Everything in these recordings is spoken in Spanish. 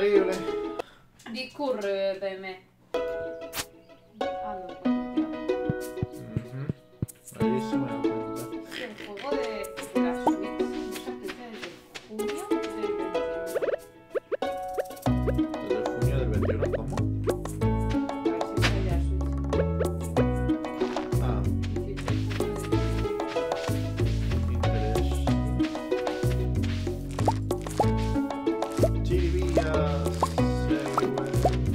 horrible. Discúlpeme. Ahí se me da cuenta. Sí, el juego de la Switch no se aplica desde junio del 21. Desde junio del 21, ¿cómo? A ver si sale la Switch. Ah, 18 de junio del 21. interés. Chivillas everywhere.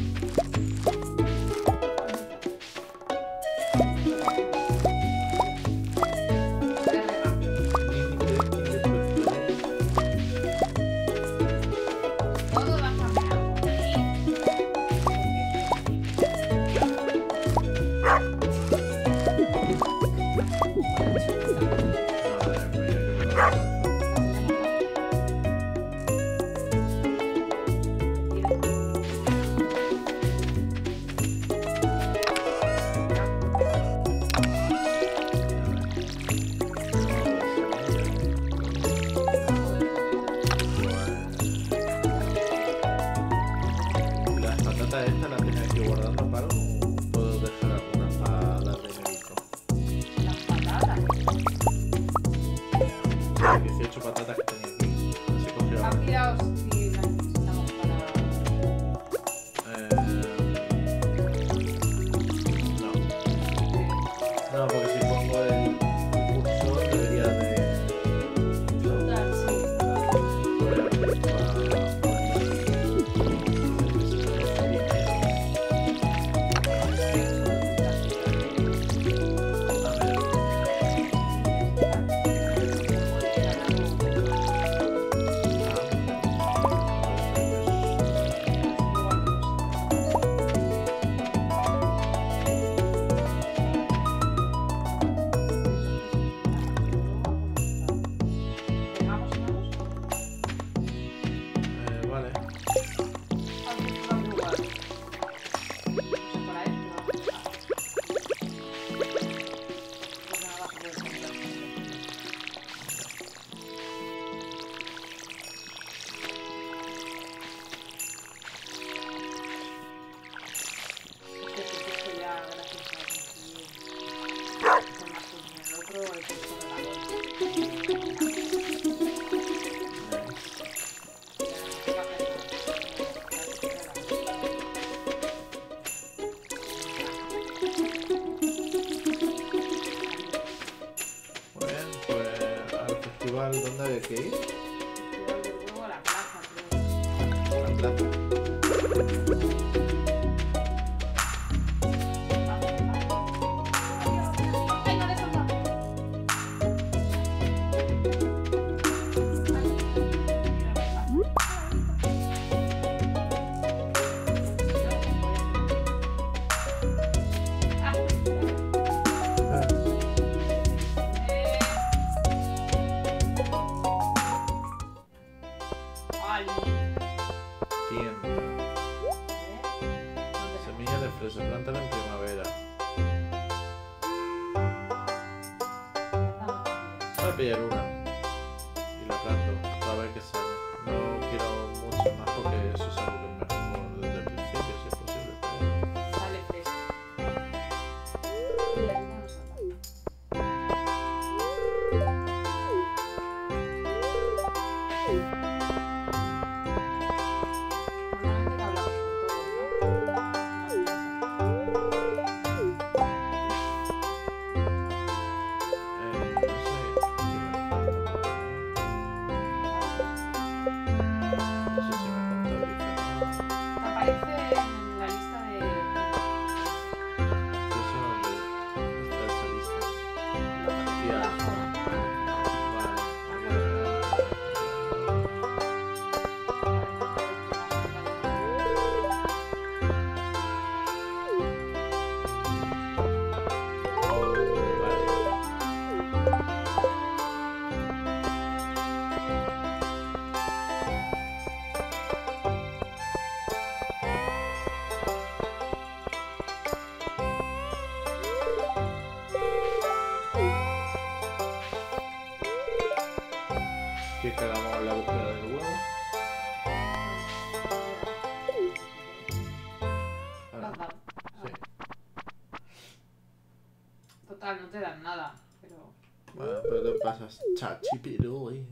Todo va a cambiar por ahí. Las patatas estas las tenía aquí guardando para o puedo dejar algunas para las de México. Las patatas. Las 18 patatas que tenía aquí. Las he cogido ¿Has ahora. mirado si las necesitamos para...? No. No, porque si pongo el cursor debería de... Total, sí. Vale. Muy bien, pues al festival, ¿dónde hay que ir? A la plaza. Tienda. Semillas de fresa, plantala en primavera. Voy a pillar una. Y la planto, para ver qué sale. No quiero mucho más porque eso es algo que es mejor desde el principio, si es posible. Pero... Sale fresco. Normalmente te hablamos con todos, ¿no? no sé qué me falta. te dan nada, pero... Bueno, pero te pasas chachipiruli.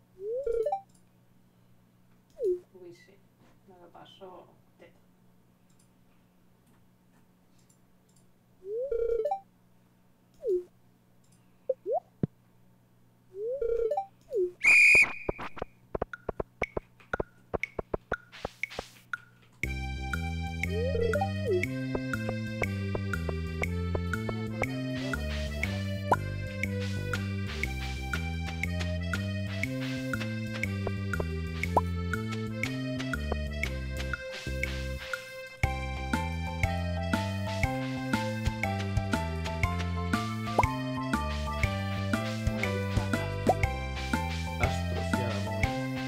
Uy, sí. Me lo paso teta. Astrociada, móvil.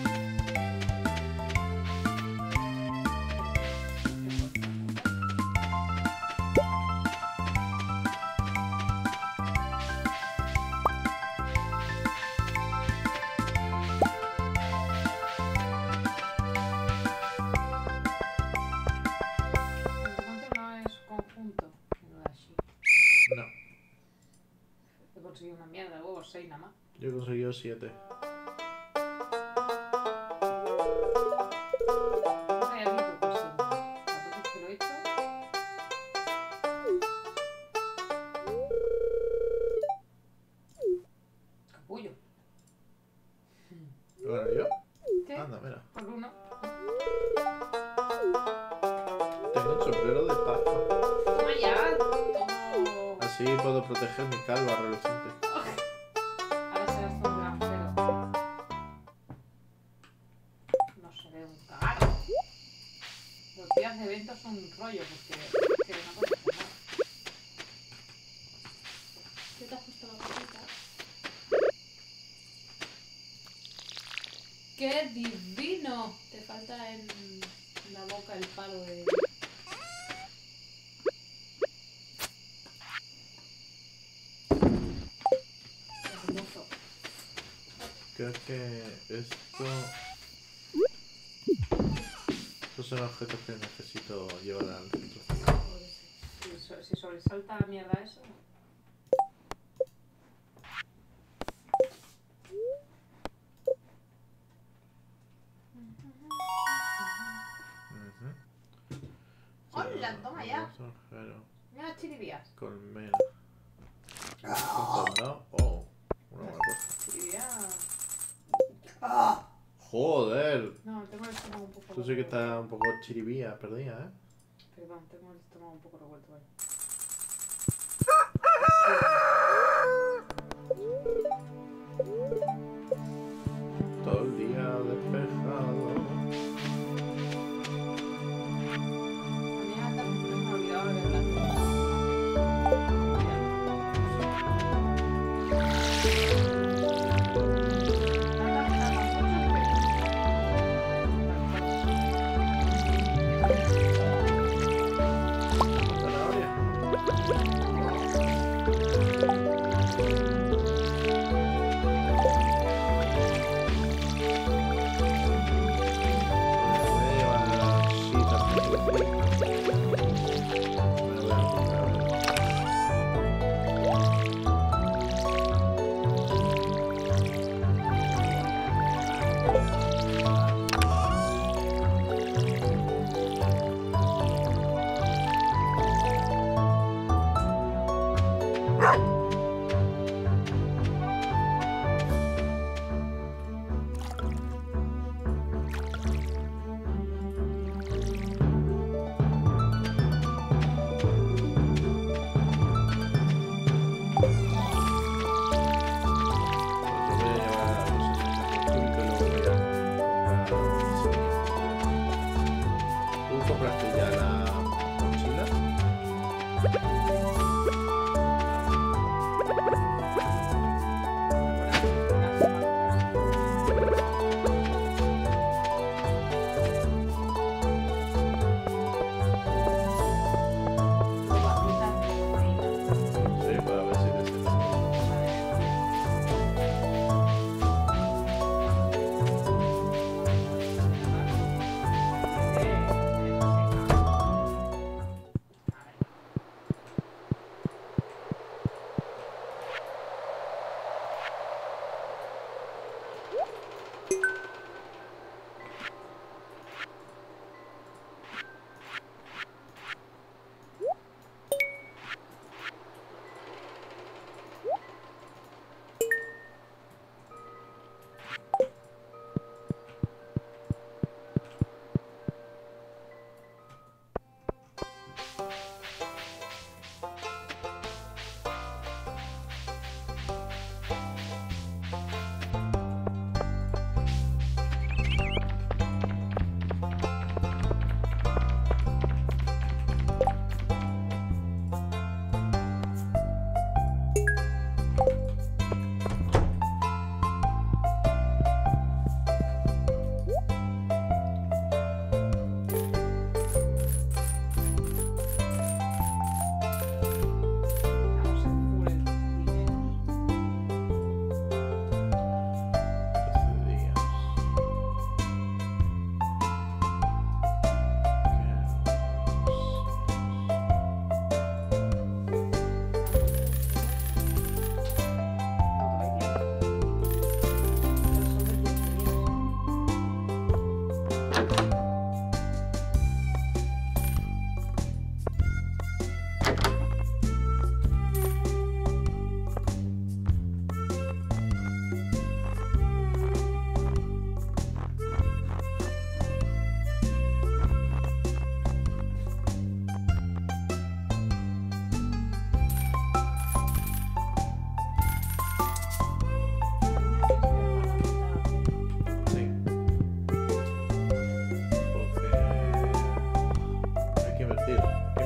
¿Cuánto no es conjunto? No da así. No, He conseguido una mierda de huevos, 6 nada más. yo he conseguido 7. No hay alguien que consiga. Las veces que lo he hecho... Capullo. Bueno, yo. ¿Qué? Anda, mira. Por uno. Tengo un sombrero de Pascua. Toma ya. Todo... Así puedo proteger mi calva reluciente. Ahora serás todo un granjero. No se ve un cagado. Los días de eventos son un rollo porque es que no puedes hacer nada. ¿Qué te has puesto la cosita? ¡Qué divino! Te falta en la boca el palo de... Hermoso. Creo que esto... Estos son objetos que necesito llevar al centro. Si sobresalta la mierda eso. Ujú. ¡Hola! Toma ya. Extranjero, Mira las chiribías. colmena. ¿No? Oh, una buena cosa. Chiribías. Joder, No, tengo el estómago un poco... tú sí que estás un poco chiribía, perdida, ¿eh? Perdón, tengo el estómago un poco revuelto, vale. Todo el día despejado. A mí hasta me he olvidado de verla. Zanahoria.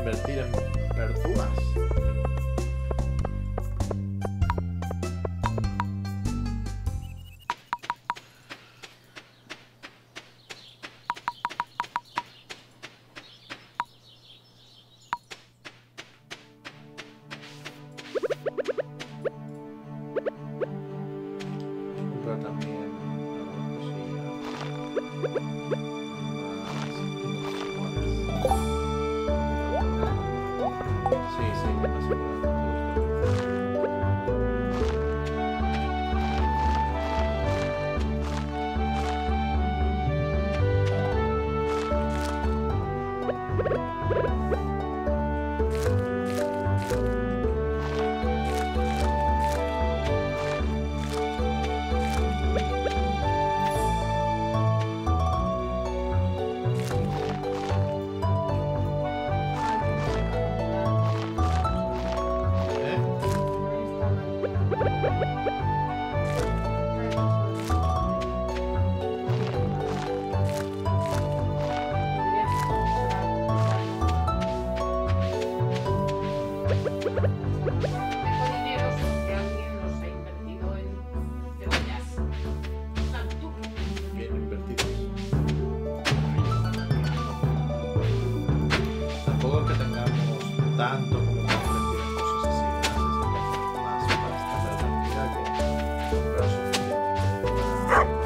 invertir en verduras. Comprar también algunas cosillas más. Sí, sí, más bien invertidos. Tampoco es que tengamos tanto como para invertir en cosas así grandes, más para estar tranquila que comprar suficiente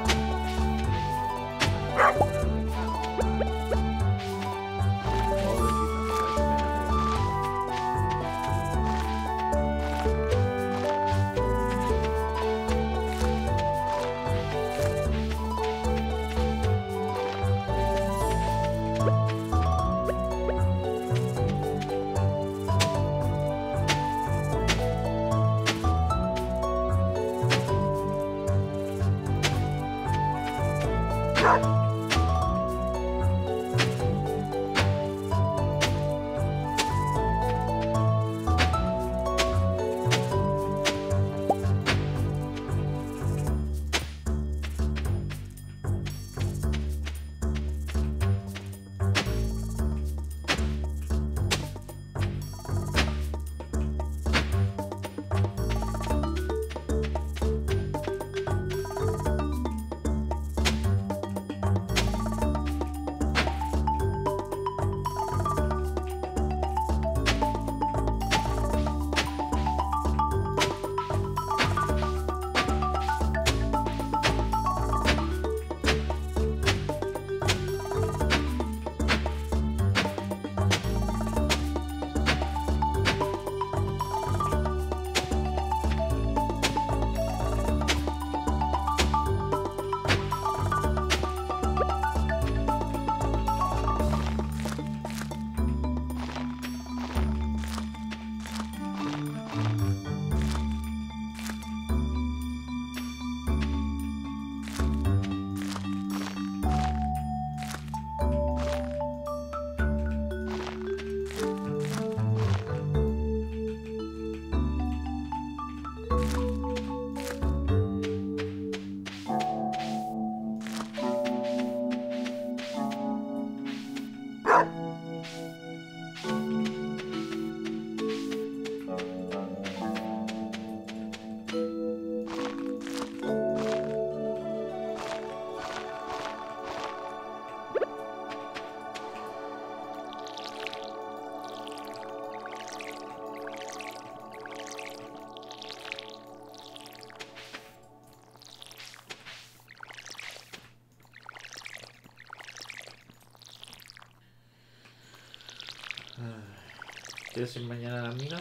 ¿Quieres ir mañana a la mina?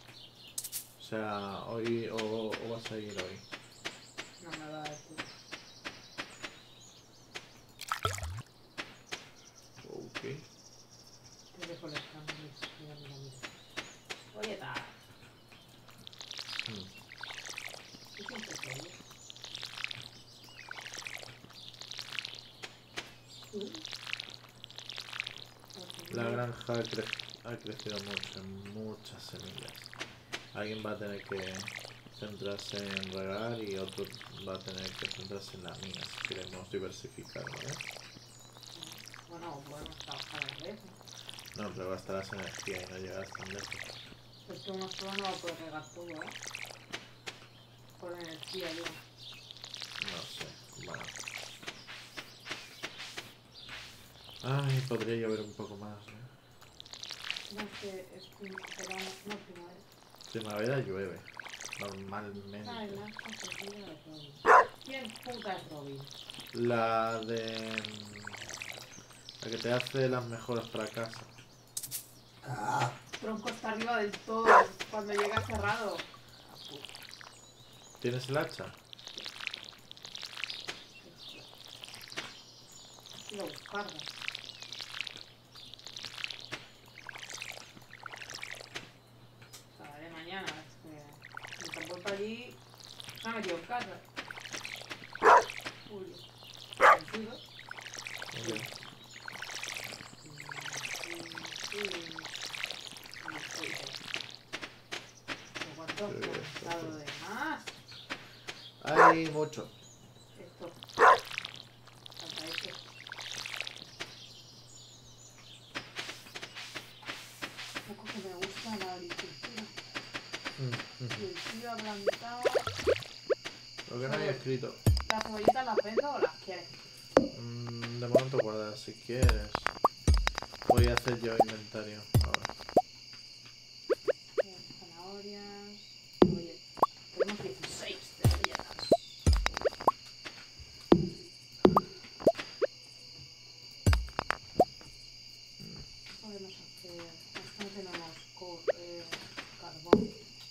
O sea, hoy o vas a ir hoy. No me da esto. Ok. Te dejo los cambios. Mira, mira, mira. Oye, ta. ¿Qué siempre te oyes? La granja ha crecido mucho, en muchas semillas. Alguien va a tener que centrarse en regar y otro va a tener que centrarse en la mina si queremos diversificar, ¿vale? Bueno, podemos trabajar a la vez. No, pero gastarás energía y no llegarás tan lejos. Pues que una sola no va a poder regar todo, ¿eh? Por energía, digo. No sé, bueno. Ay, podría llover un poco más, ¿eh? No es que es verano, no primavera. Primavera llueve, normalmente. Ay, no, es que es Robin. ¿Quién puta es Robin? La de... La que te hace las mejoras para casa. Tronco está arriba del todo cuando llega cerrado. ¿Tienes el hacha? Y lo buscarla. O sea, de mañana, es que me han vuelto allí, se ha metido en casa. Uy, tranquilo. Ok. ¿Cuánto has dado de más? Hay mucho. Esto. Falta esto. Un poco que me gusta la agricultura. Y el tío ha plantado. Lo que no había escrito. ¿Las cebollitas las vendo o las quieres? De momento guardar si quieres. Voy a hacer yo inventario ahora. Zanahorias. Oye, tenemos 16 cebolletas. ¿Qué podemos hacer? Es que no tenemos carbón.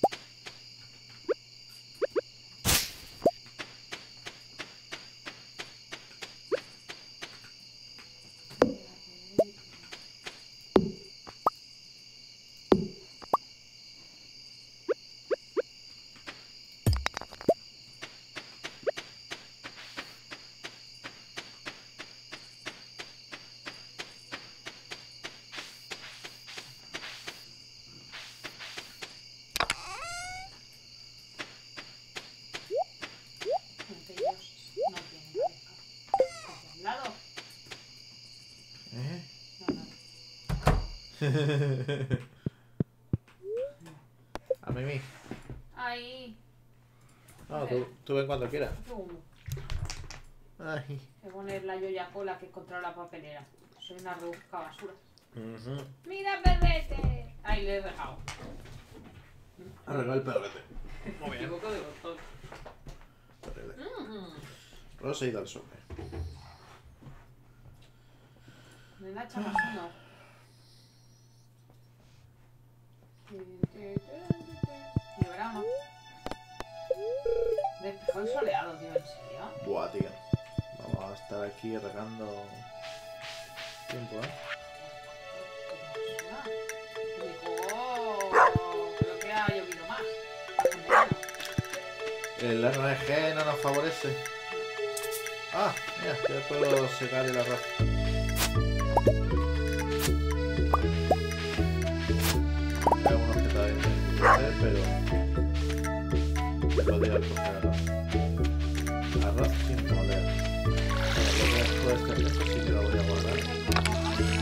Aunque ellos no tienen pesca. ¿Hacia el lado? ¿Eh? No. A Mimi. Ahí. No, tú ven cuando quieras. Pum. Ay. Voy a poner la Yoya Cola que he encontrado en la papelera. Soy una rebusca basura. ¡Mira, perrete! Ahí le he dejado. Arregla el perrete. Me equivoco de botón. Terrible. Rosa y da el sobre. Me la echa más uno. Y verano. Despejado y soleado, tío, ¿en serio? Buah, tío. Vamos a estar aquí regando tiempo, ¿eh? Me dijo, creo que ha llovido más. El RNG no nos favorece. Ah, mira, ya puedo secar el arroz. Hay algunos que todavía tienen que hacer, pero podría coger arroz. Arroz sin moler. Lo que después de esto sí que lo voy a guardar.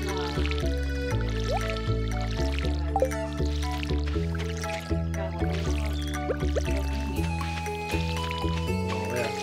Como veas.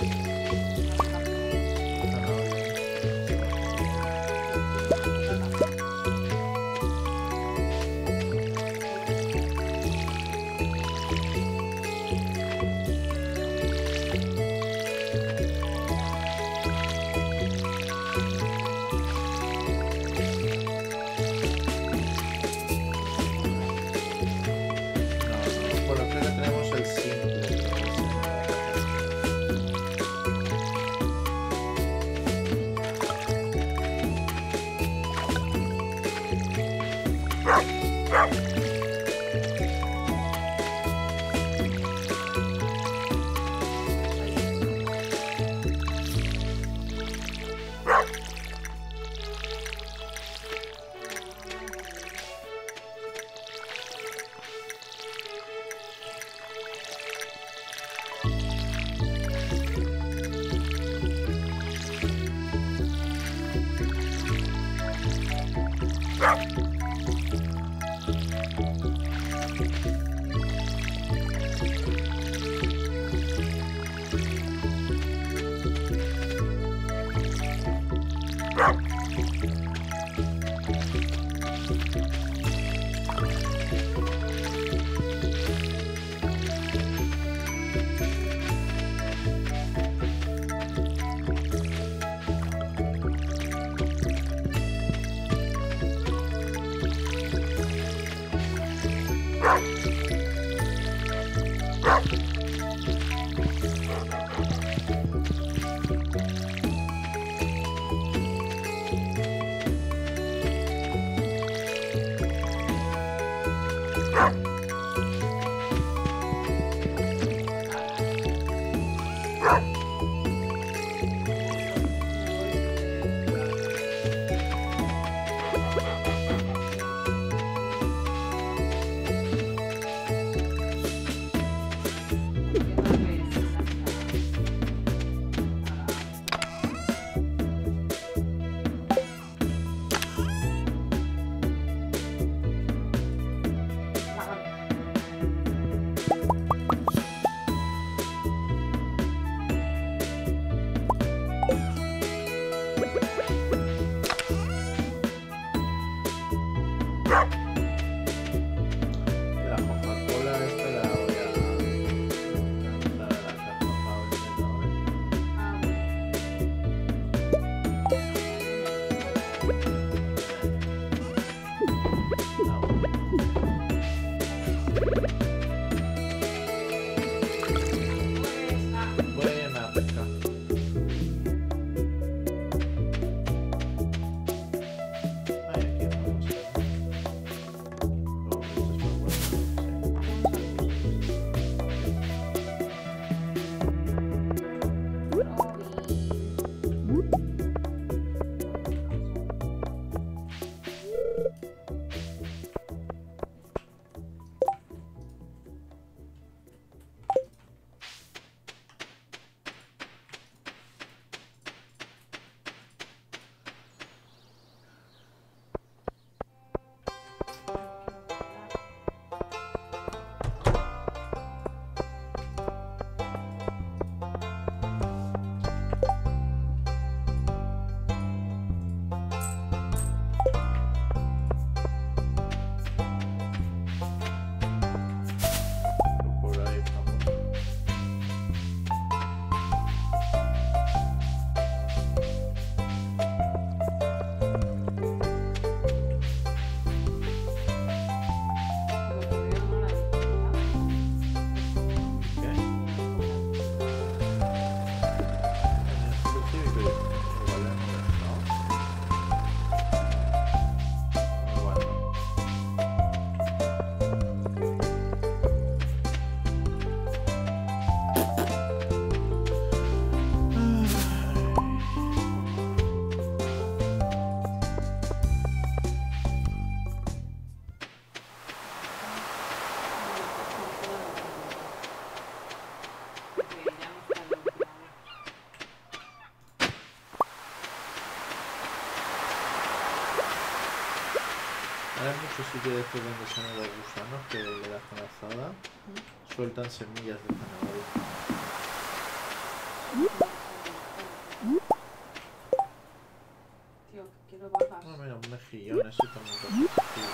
Hay muchos sitios de estos donde salen los gusanos que le das con la azada, sueltan semillas de zanahoria. Tío, quiero bajas. Ah, mira, un mejillón, ese también pasa sentido.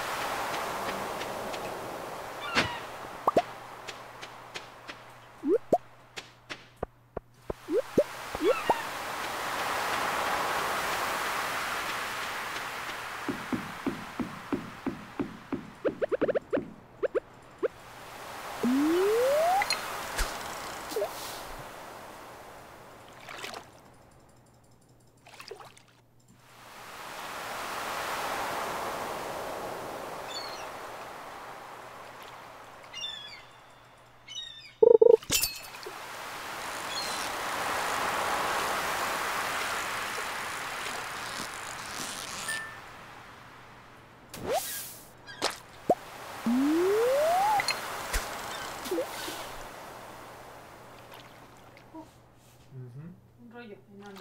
Un rollo enano.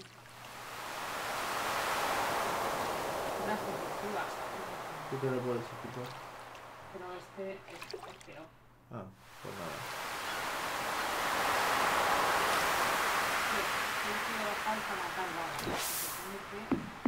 Unas tortugas. ¿Tú te lo puedes equipar? Pero este es peor. Ah, pues nada. Sí, creo que le falta matar, vale. Se supone que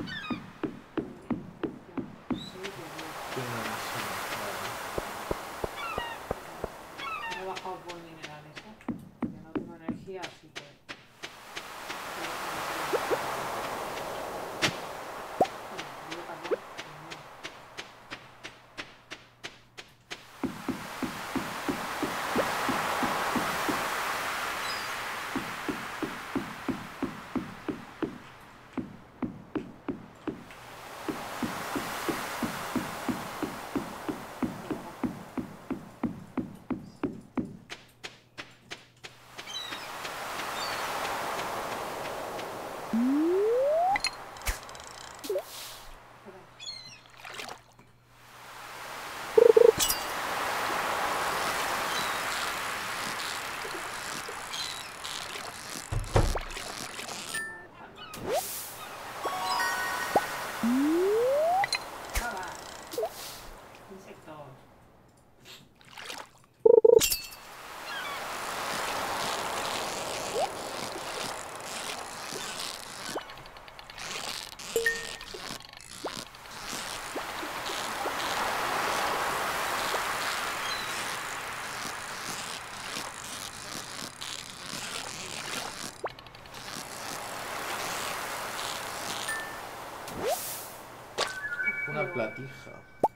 Una platija.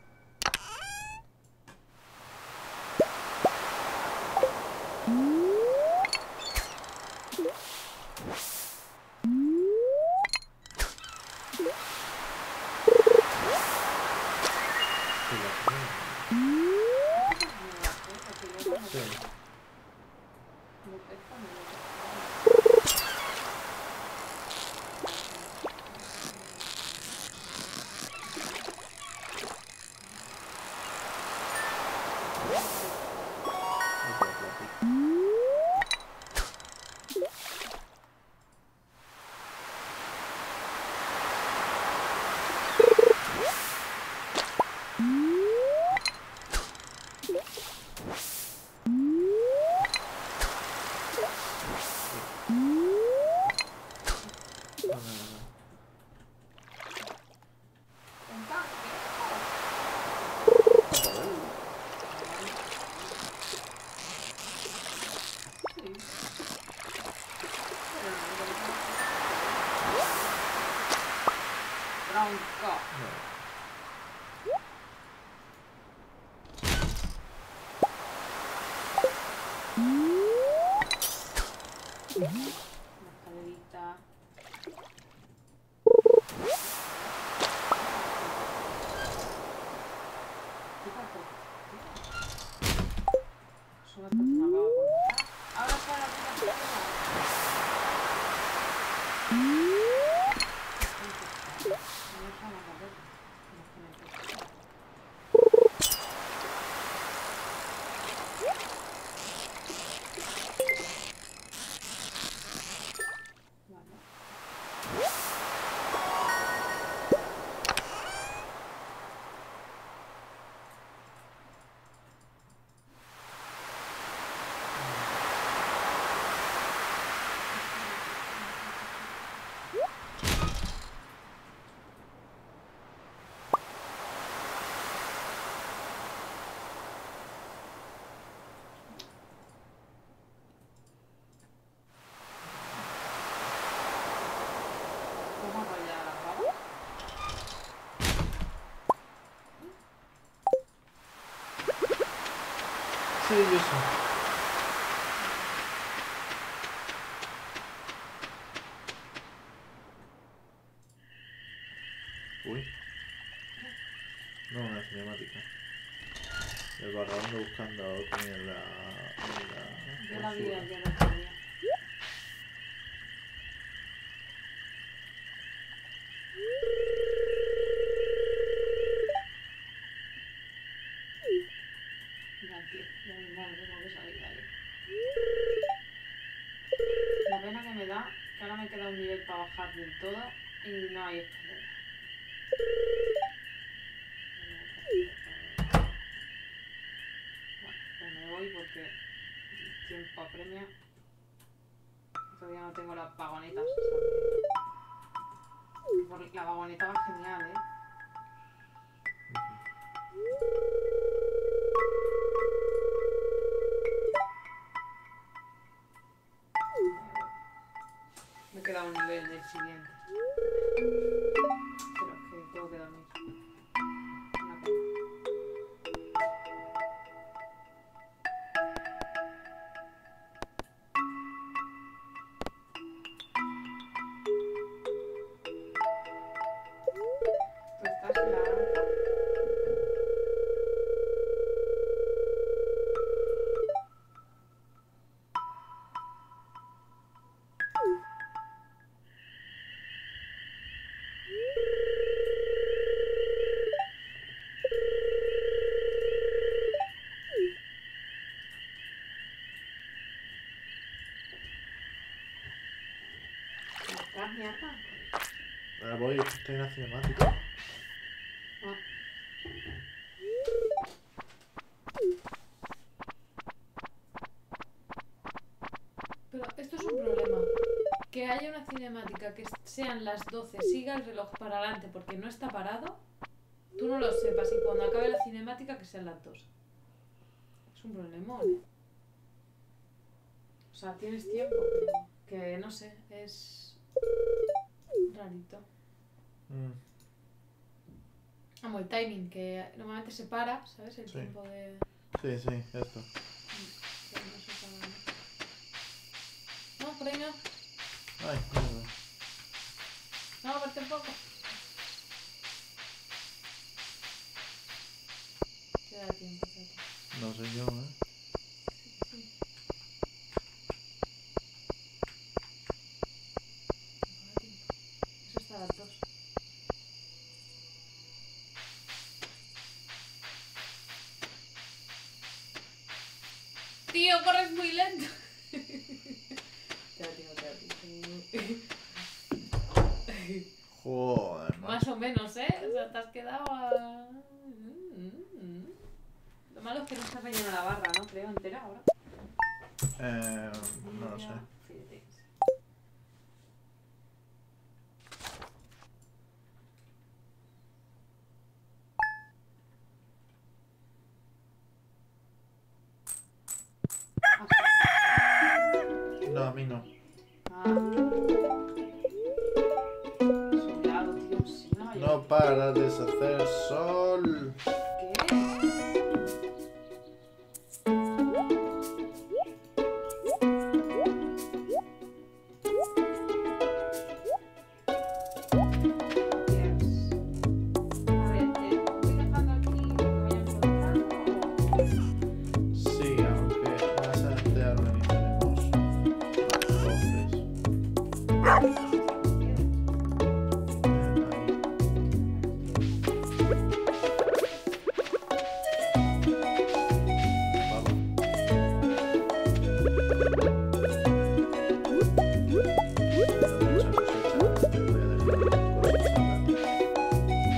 Sí, yo sé. Uy. No, una cinemática. El vagabundo buscando comida en la Yo la vi basura. ayer otro día. Ya, tío, ya mismo me tengo que salir de ahí. La pena que me da que ahora me queda un nivel para bajar del todo y no hay escalera. Bueno, pues me voy porque el tiempo apremia. Todavía no tengo las vagonetas. O sea, la vagoneta va genial, ¿eh? Me queda un nivel del siguiente. Pero es que tengo que dormir. Una pena. ¿Tú estás en la granja? ¿Estás, ñata? Ahora voy, estoy en la cinemática. Ah. Pero esto es un problema. Que haya una cinemática que sean las 12, siga el reloj para adelante porque no está parado, tú no lo sepas y cuando acabe la cinemática que sean las 2. Es un problemón, ¿eh? O sea, tienes tiempo, pero que no sé, es rarito. Como el timing, que normalmente se para, ¿sabes? El Sí. tiempo de... Sí, sí, esto. Pero no se para, ¿no? No, por ahí no. Ay, mierda. No, aparte un poco. Queda tiempo, queda tiempo. No sé yo, ¿eh? Sí. Eso está a las 2. Tío, corres muy lento. Queda tiempo. Joder, Más macho. o menos, ¿eh? O sea, te has quedado a... Lo malo es que no está rellena la barra, ¿no? Creo, entera ahora. No lo sé. Fíjate. No, a mí no. Soleado, tío. Sí, no, No para de hacer sol. ¿Qué? A ver, ¿voy dejando aquí lo que vaya encontrando Sí, aunque más adelante organizaremos los cofres. Ahí. Vamos. Mucha cosecha, te voy a dejar cosas adelante.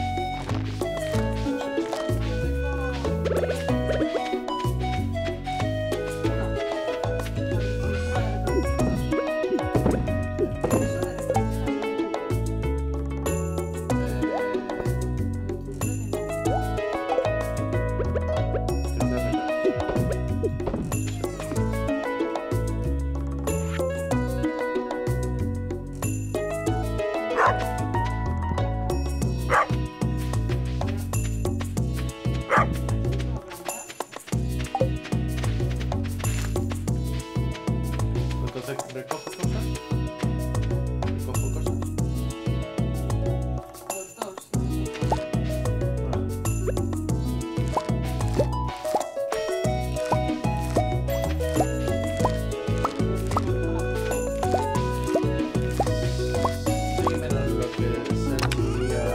Entonces, ¿recojo cosas? ¿Recojo cosas? los dos. Sí, menos lo que sería...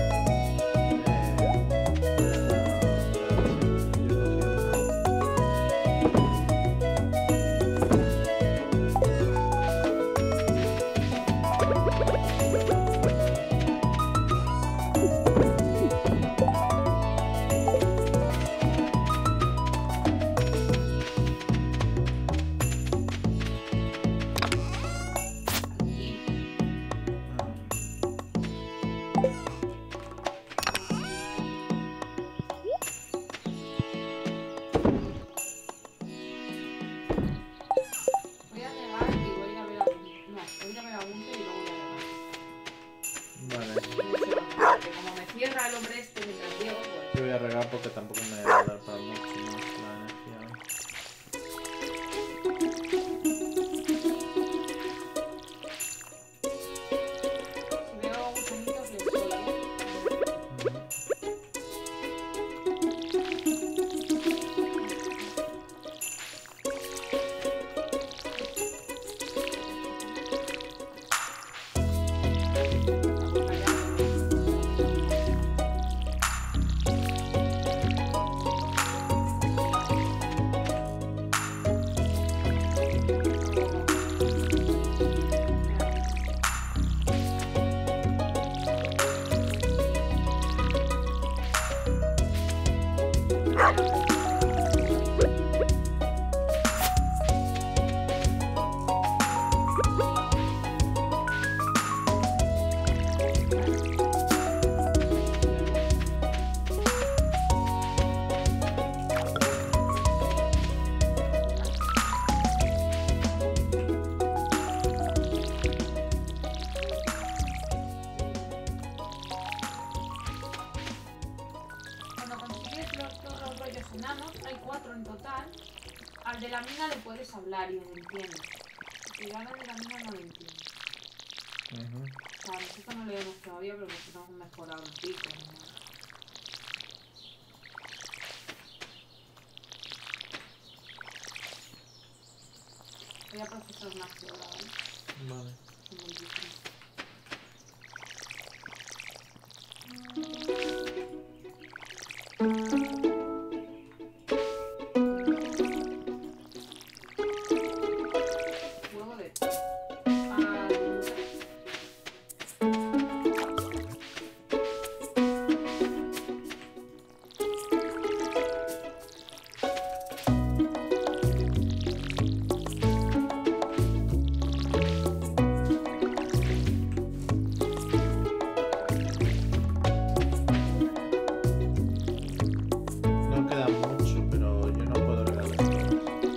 Voy a regar y voy a ir a ver a... No, voy a ir a ver a Gunter y luego voy a regar. Vale, Porque como me cierra el hombre este mientras llego, pues... yo voy a regar porque tampoco me va a dar para mucho más la energía. Si veo gusanitos les doy, ¿eh? rollos enanos, hay 4 en total. Al de la mina le puedes hablar y lo entiende. Y al de la mina no lo entiende. O sea, nosotros no lo vemos todavía, pero nosotros hemos mejorado el pico. ¿No? Voy a procesar más que ahora, ¿vale? Vale. Huevo de... No queda mucho, pero yo no puedo regalar todo.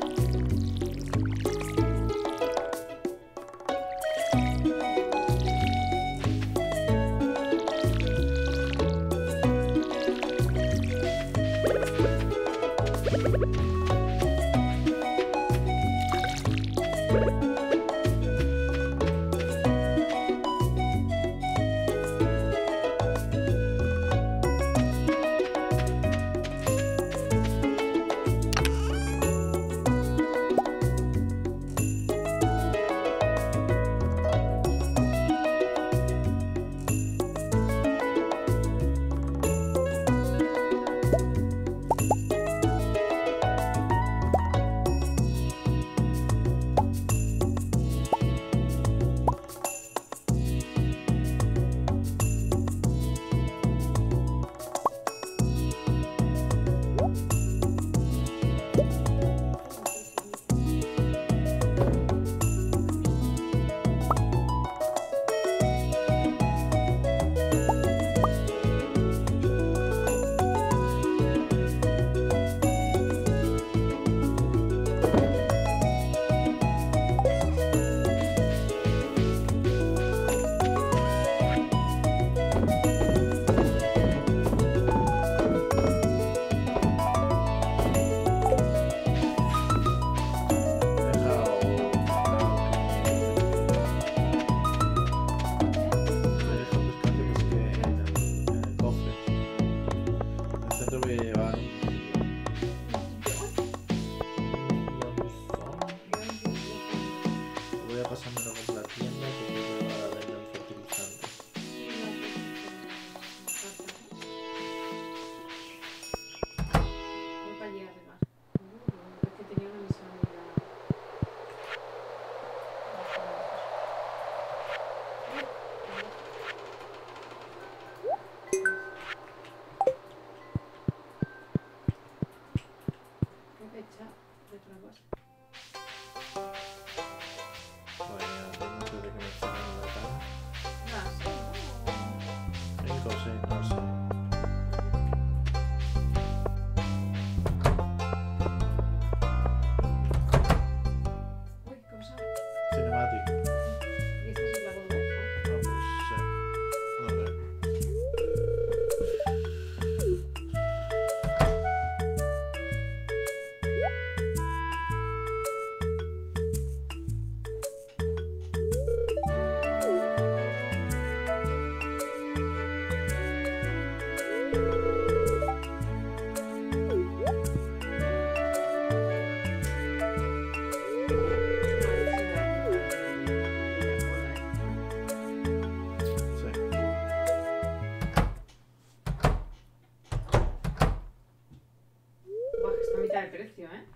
de precio, ¿eh?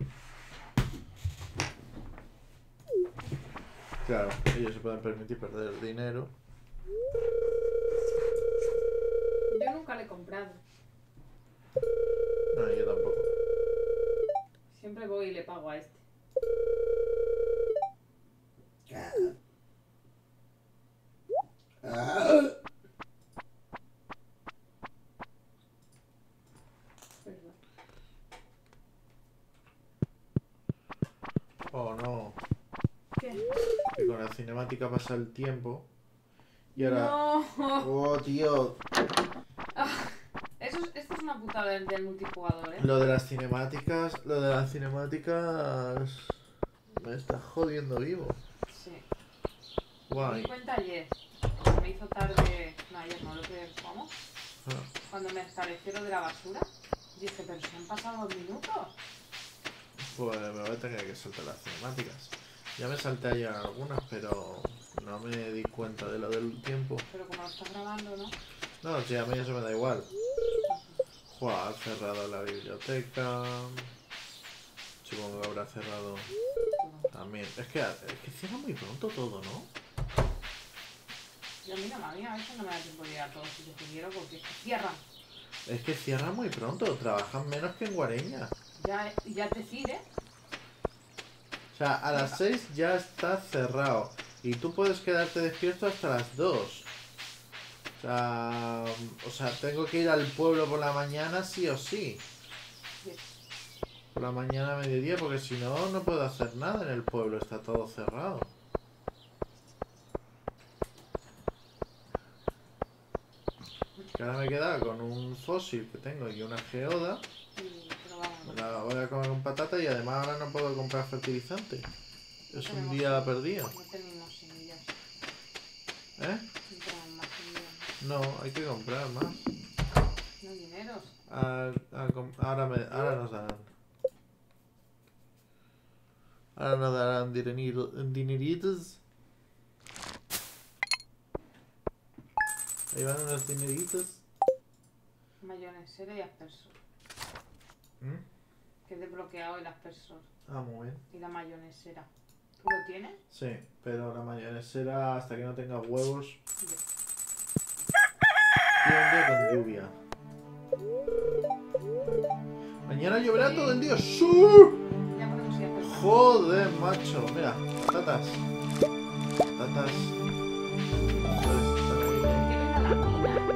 Claro, ellos se pueden permitir perder dinero. Yo nunca le he comprado. No, yo tampoco. Siempre voy y le pago a este. Perdón. Oh, no. ¿Qué? Que con la cinemática pasa el tiempo. Y ahora... No. Oh, tío. Esto es una putada del multijugador, ¿eh? Lo de las cinemáticas me está jodiendo vivo. Sí. Guay. Me di cuenta ayer. Cuando me hizo tarde. No, ayer no, lo que jugamos. Cuando me esclareció lo de la basura. Dije, pero se han pasado 2 minutos. Pues me voy a tener que saltar las cinemáticas. Ya me salté ayer algunas, pero no me di cuenta de lo del tiempo. Pero como lo estás grabando, ¿no? No, sí, a mí eso me da igual. Ha cerrado la biblioteca. Supongo que habrá cerrado también. Es que cierra muy pronto todo, ¿no? Yo mira, a mí a veces no me da tiempo de ir a todos los sitios que quiero porque es que cierran. Es que cierra muy pronto, trabajan menos que en Guareña. Ya es decir, ¿eh? O sea, a las 6 ya está cerrado. Y tú puedes quedarte despierto hasta las 2. O sea, tengo que ir al pueblo por la mañana sí o sí. Por la mañana a mediodía, porque si no, no puedo hacer nada en el pueblo, está todo cerrado. Que ahora me he quedado con un fósil que tengo y una geoda. Me la voy a comer con patata y además ahora no puedo comprar fertilizante. Es un día perdido. No tenemos semillas. ¿Eh? No tenemos más semillas. No, hay que comprar más. No hay dineros. Ahora nos darán. Ahora nos darán dineritos. Ahí van unos dineritos. Mayonesera y aspersor. Que he desbloqueado el aspersor. Ah, muy bien. Y la mayonesera. ¿Tú lo tienes? Sí, pero la mayonesera hasta que no tenga huevos. Sí. Y un día con lluvia. Mañana lloverá todo el día. ¡Sí! Ya ponemos ya aspersor. Joder, macho. Mira, patatas. Patatas. Pues, están ahí, Quiero ir a la mina.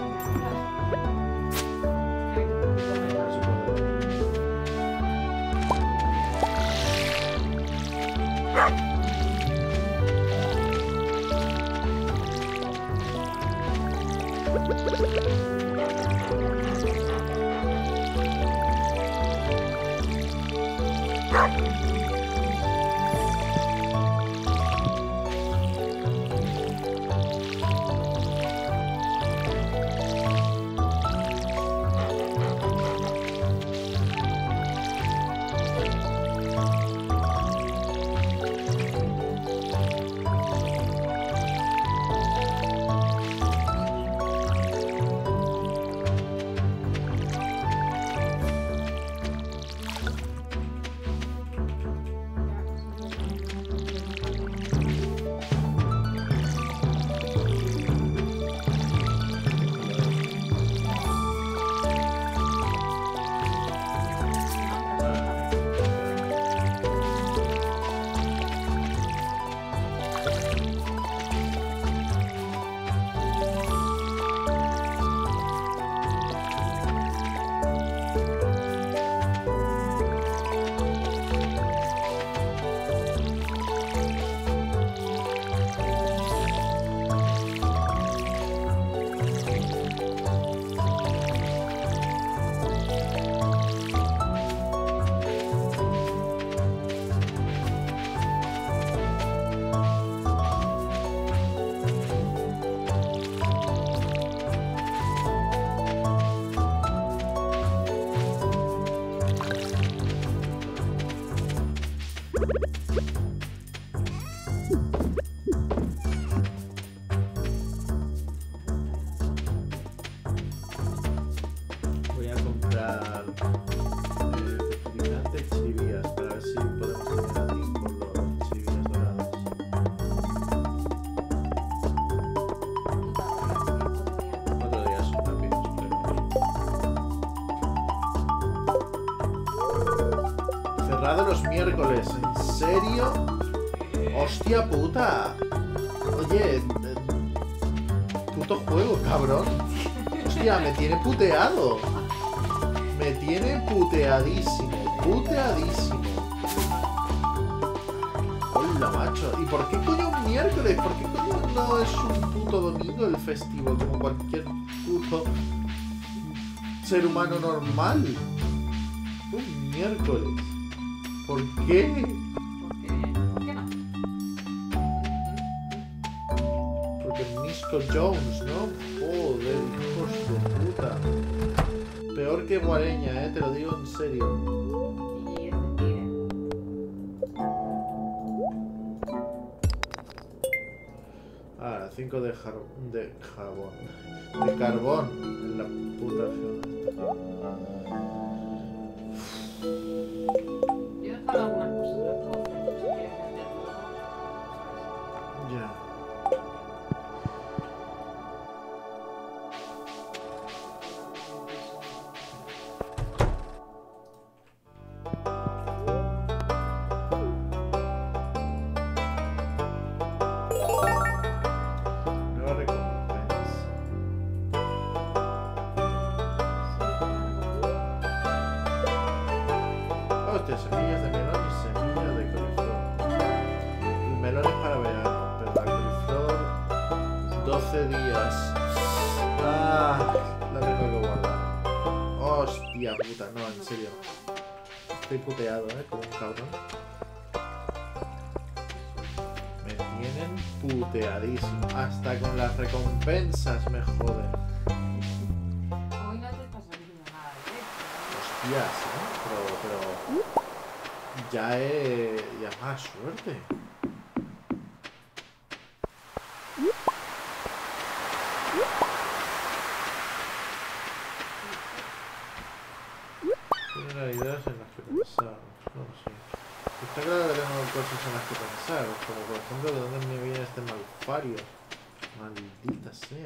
Voy a comprar fertilizante y chirivías para ver si podemos tener a tiempo los chirivías dorados. 4 días son rápidos, pero... Cerrado los miércoles, ¿en serio? ¡Hostia puta! Oye, puto juego, cabrón. Hostia, me tiene puteado. Me tiene puteadísimo. Puteadísimo. Hola, macho. ¿Y por qué coño un miércoles? ¿Por qué coño no es un puto domingo el festivo como cualquier puto ser humano normal. Un miércoles. ¿Por qué? ¿Por qué no? Porque Nisco Jones, ¿no? Joder, hijos de puta. Peor que Guareña, te lo digo en serio. Y es decir, Ah, 5 de jabón. De carbón. En la puta ciudad. yo he dejado algunas cosas en los cofres, por si quieres venderlo. Ya. Nueva recompensa. Hostia, semillas de melón y semillas de coliflor. El melón es para verano, pero la coliflor 12 días. Ah, la tengo que guardar. Hostia puta, no, en serio. Estoy puteado, como un cabrón. Me tienen puteadísimo. Hasta con las recompensas me joden. Hoy no te está saliendo nada de esto. Hostias, pero ya es más suerte. Tiene realidades en las que pensar. No sé. Está claro que tengo cosas en las que pensar, como por ejemplo de dónde me viene este malfario. Maldita sea.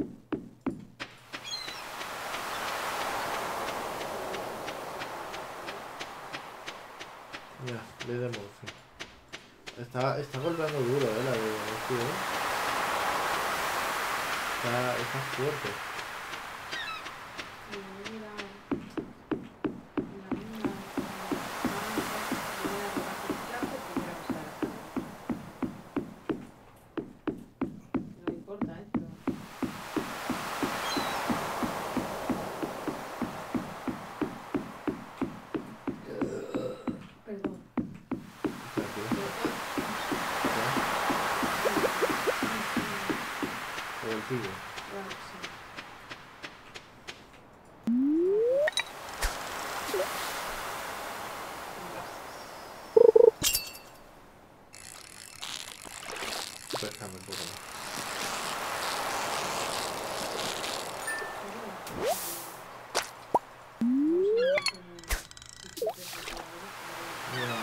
Mira, ley de Murphy. Está golpeando duro, la de Murphy, Está fuerte. No me importa esto. Perdón. Tranquilo. Por el tío. Claro, sí. Déjame un poco más. Mira.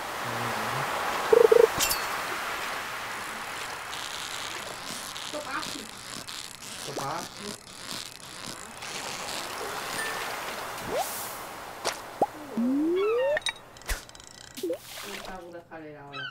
Topaz. Un de escalera ahora.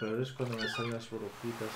peor es cuando me salen las burbujitas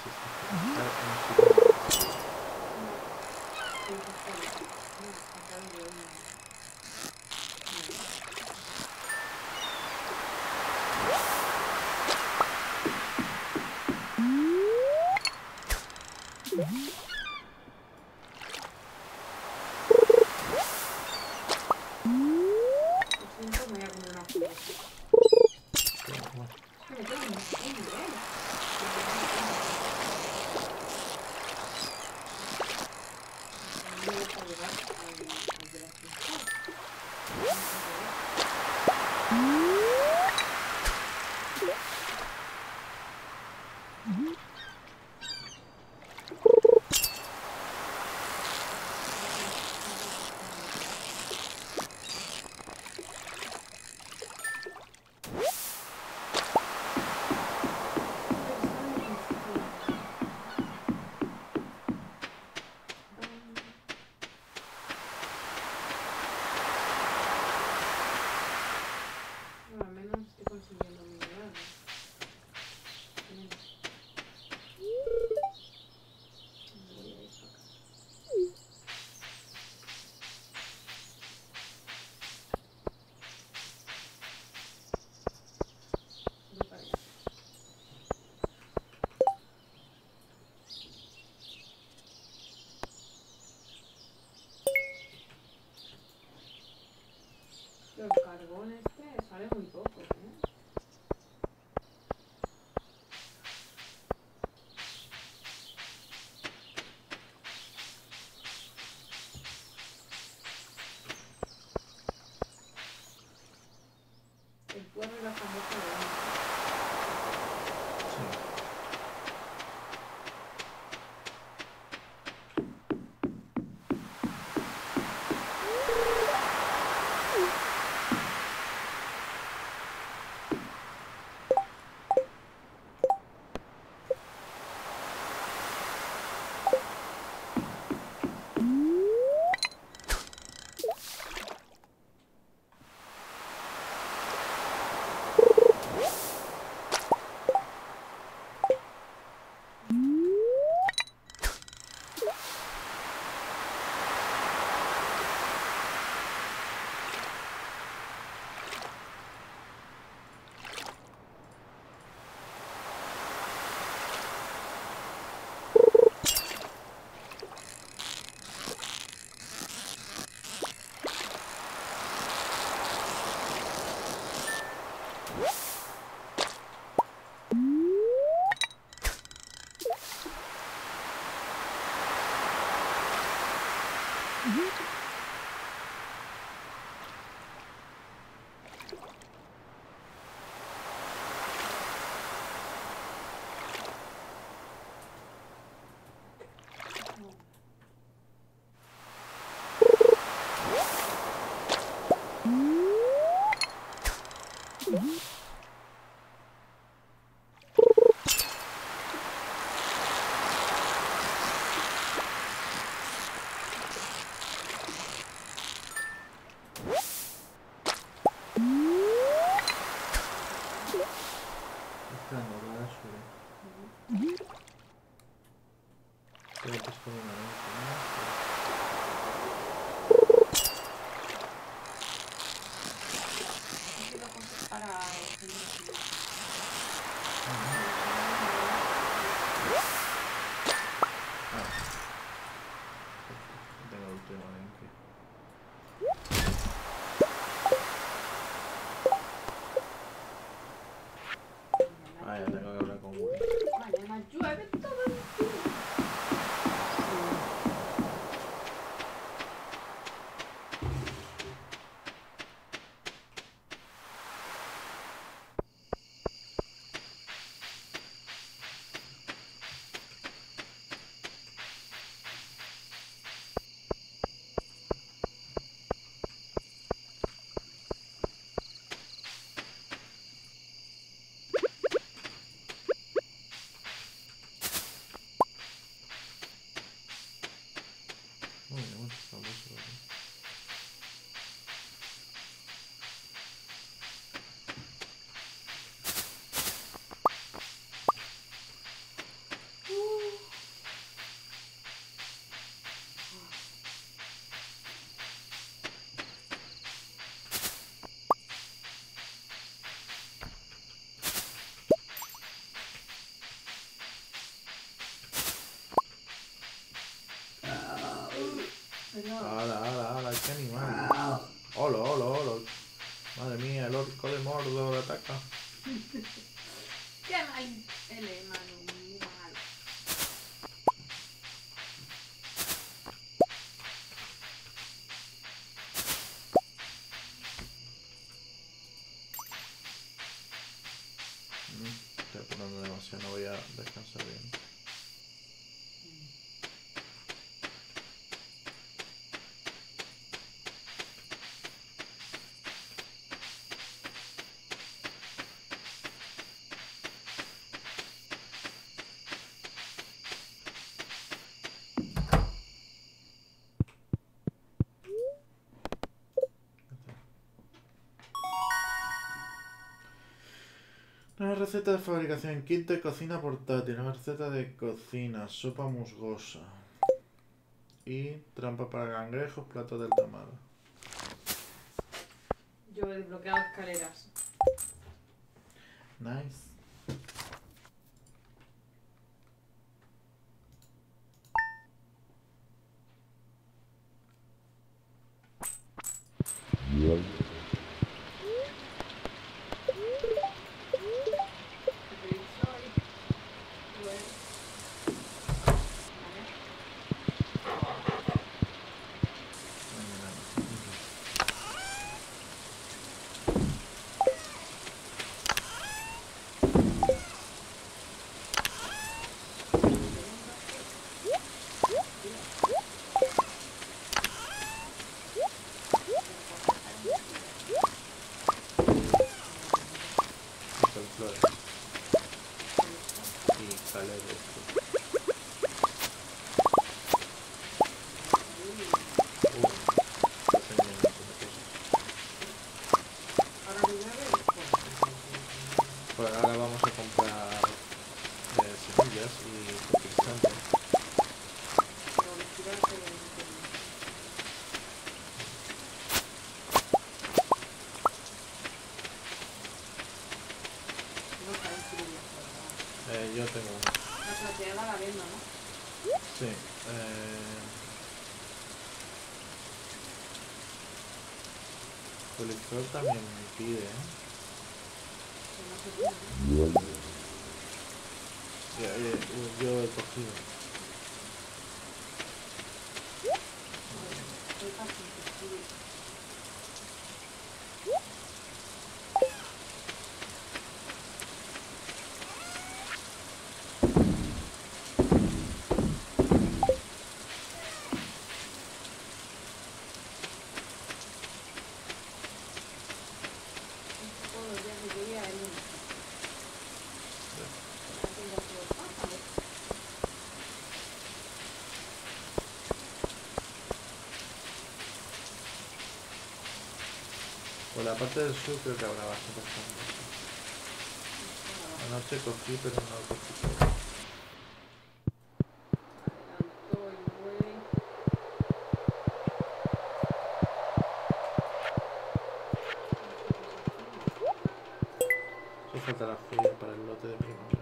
El carbón este sale muy poco, ¿eh? El puerro y la famosa de Ah, ya tengo que hablar con Woody. mañana llueve todo el día. ¡Hala, qué animal! ¡Holo! Madre mía, el orco de Mordor ataca. ¡Qué mal! El hermano, muy mal. Estoy apurando demasiado, no voy a descansar bien. Una receta de fabricación, kit de cocina portátil, una receta de cocina, sopa musgosa y trampa para cangrejos, plato del tamal. Yo he desbloqueado escaleras. Nice. Pues ahora vamos a comprar semillas y fertilizantes. Yo tengo una. La plateada la vendo, ¿no? Sí. Colector también me pide, yo he cogido. Por la parte del sur creo que habrá bastante cosas. Anoche cogí, pero no cogí todo. Solo falta la joya para el lote de primavera.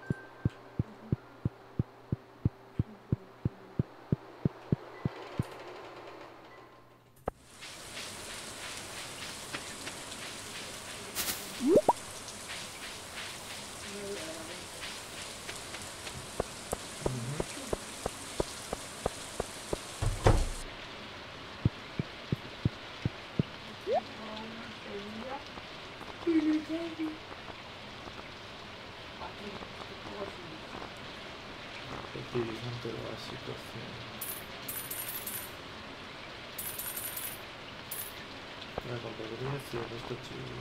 Fertilizante básico, sí. La competencia, sí, el resto chido.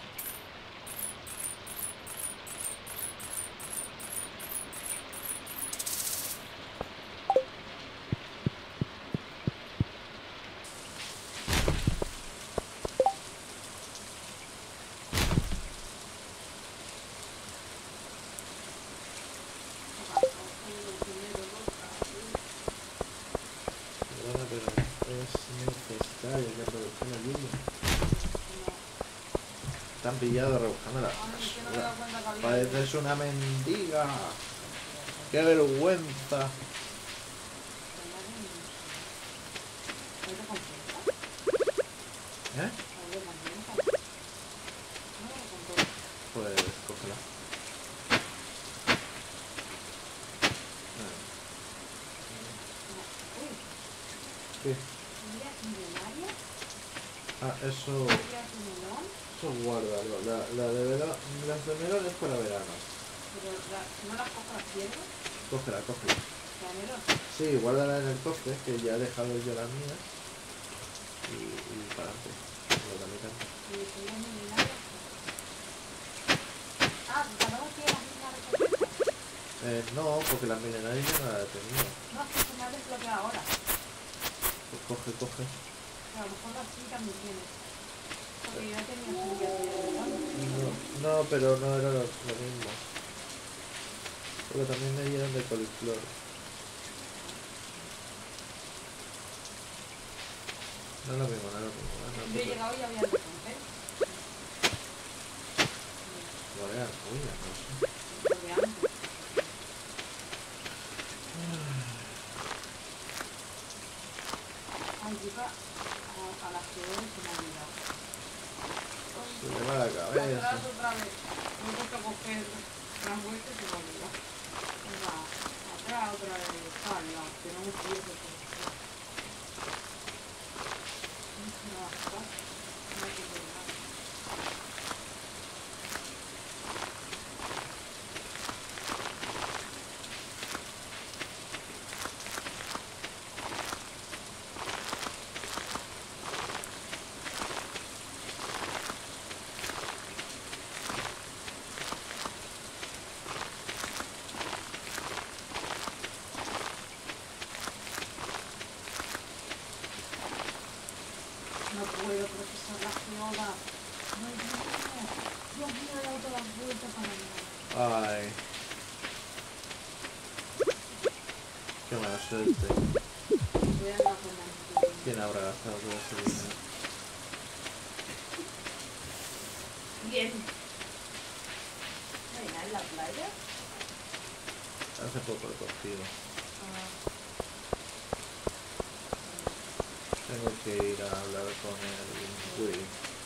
Te han pillado rebuscando la basura. Pareces una mendiga. ¡Qué vergüenza! ¿Puedes recompensar? ¿Eh? ¿Hay recompensa? No me recompensa. Pues cógela. Uy, ¿Qué? ¿medias millonarias? Ah, eso ¿Medias de melón? guárdalo. La de verano, las de melón es para verano. Pero si no las cojo las pierdo. Cógela, cógela. ¿La melón? Sí, guárdala en el cofre, que ya he dejado yo las mías. Y para adelante. La mitad. Y después las millonarias. Ah, cada uno tiene las mismas recompensas. No, porque las milenarias ya no las he tenido. No, es que se me ha desbloqueado ahora. Pues coge. Pero a lo mejor así también tienes. Porque yo ya tenía semillas de melón. No, pero no era lo mismo. Porque también me dieron de coliflor. No es lo mismo, no es lo mismo. Yo he llegado y había recompensa. Igual eran suyas, no sé. Lo de antes. Ay, chica, a las peores se me ha olvidado. Se le va la cabeza. Atrás otra vez. Me gusta coger las vueltas y se me ha olvidado. Venga, atrás otra vez. Hala, que no me pierdo por eso. No, basta. No hay que llegar. No puedo procesar la geoda. No, Dios mío, he dado todas las vueltas para nada. Ay. Qué mala suerte. Voy a andar con la mente. ¿Quién habrá gastado todo ese dinero? Bien. Venga, en la playa. Hace poco lo he cogido. Tengo que ir a hablar con el Willy.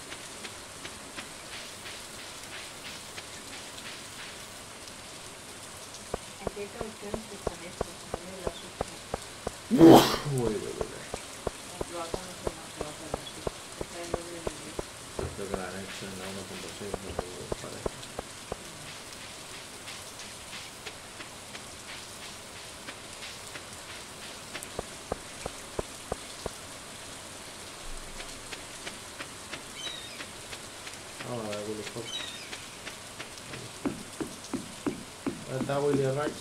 ¿En qué traducciones están estos? También las últimas. Uy. Lo hago no sé más, lo hago así. Está en doble en inglés. Yo creo que la han hecho en la 1.6, no me parece. Ahora Willy Fox. ¿Dónde está Willy Rex?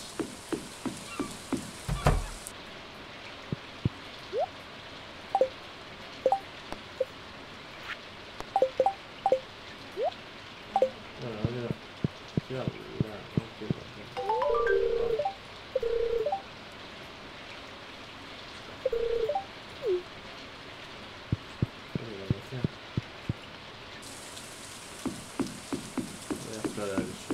Bueno, quiero hablar, no quiero hablar. Voy a explorar el sur.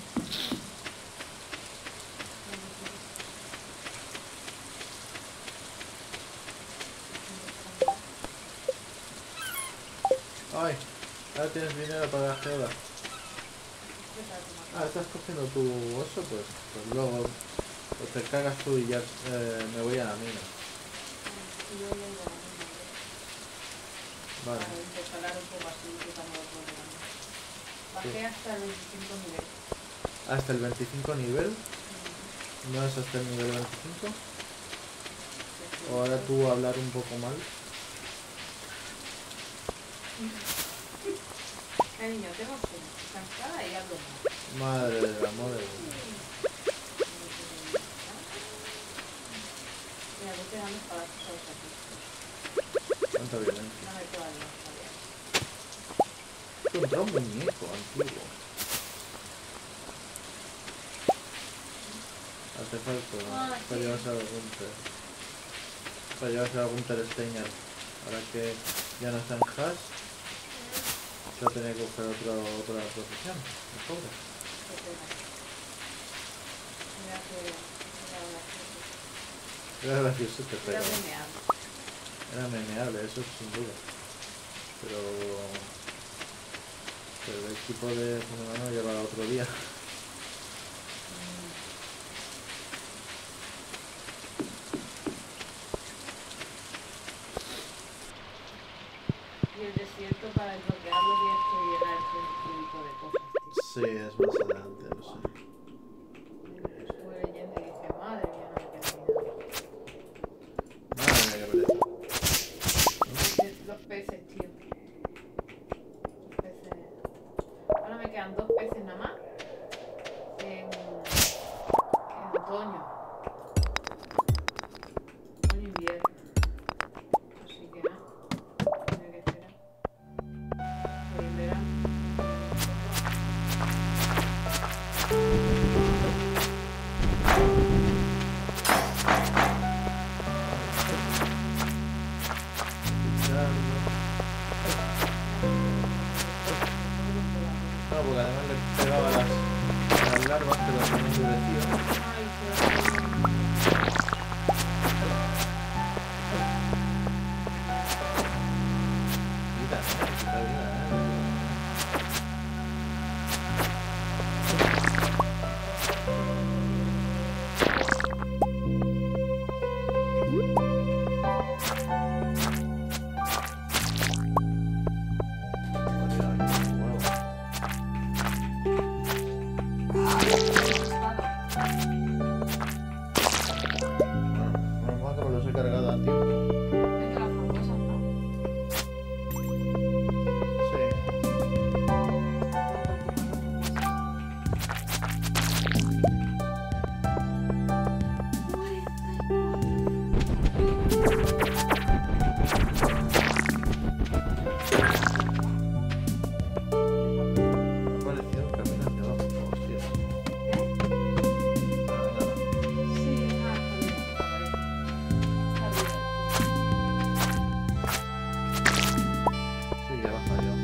Ay, ahora tienes dinero para la geoda. Ah, estás cogiendo tu oso, pues luego pues te cagas tú y ya me voy a la mina. Y yo ya iba a la misma. Vale. Para intercalar un poco así que estamos los problemas. Bajé hasta el 25 nivel. Hasta el 25 nivel. ¿No es hasta el nivel 25? O ahora tú hablar un poco mal. Cariño, tengo sueño. Cansada y hablo mal. Madre del amor de Dios. Mira, voy pegando para todos aquí. Cuánta violencia. No me puedo ayudar, Javier. Encontré un muñeco antiguo. Artefacto. Ah, Para sí. llevarse al Gunter. Para llevarse al Gunter Steiner. Ahora que ya no está en Hash. Yo tenía que buscar otra profesión. Me cobra. Qué pena. Mira que... Mira la Era gracioso, te Mira pero. bromeando. Era memeable, eso sin duda. Pero el equipo de Fórmula 1 lleva otro día. Y el desierto para desbloquearlo tienes que llenar ese tipo de cosas, tío. Sí, es más adelante, lo sé. Estuve leyendo y dije, madre mía, no me queda ni nada. Madre mía, qué pereza. Los peces, tío. Los peces. Ahora me quedan 2 peces nada más. En otoño. Otoño invierno. Así que nada. Tiene que esperar. Pues en verano. No, porque además le pegaba las larvas que las han endurecido. Ay, Vida, quita vida, Normal que me los he cargado a tiempo. Es de las famosas, ¿no? Sí. Me ha parecido un camino hacia abajo, hostia. Nada, nada. sí, Sí, ya baja yo.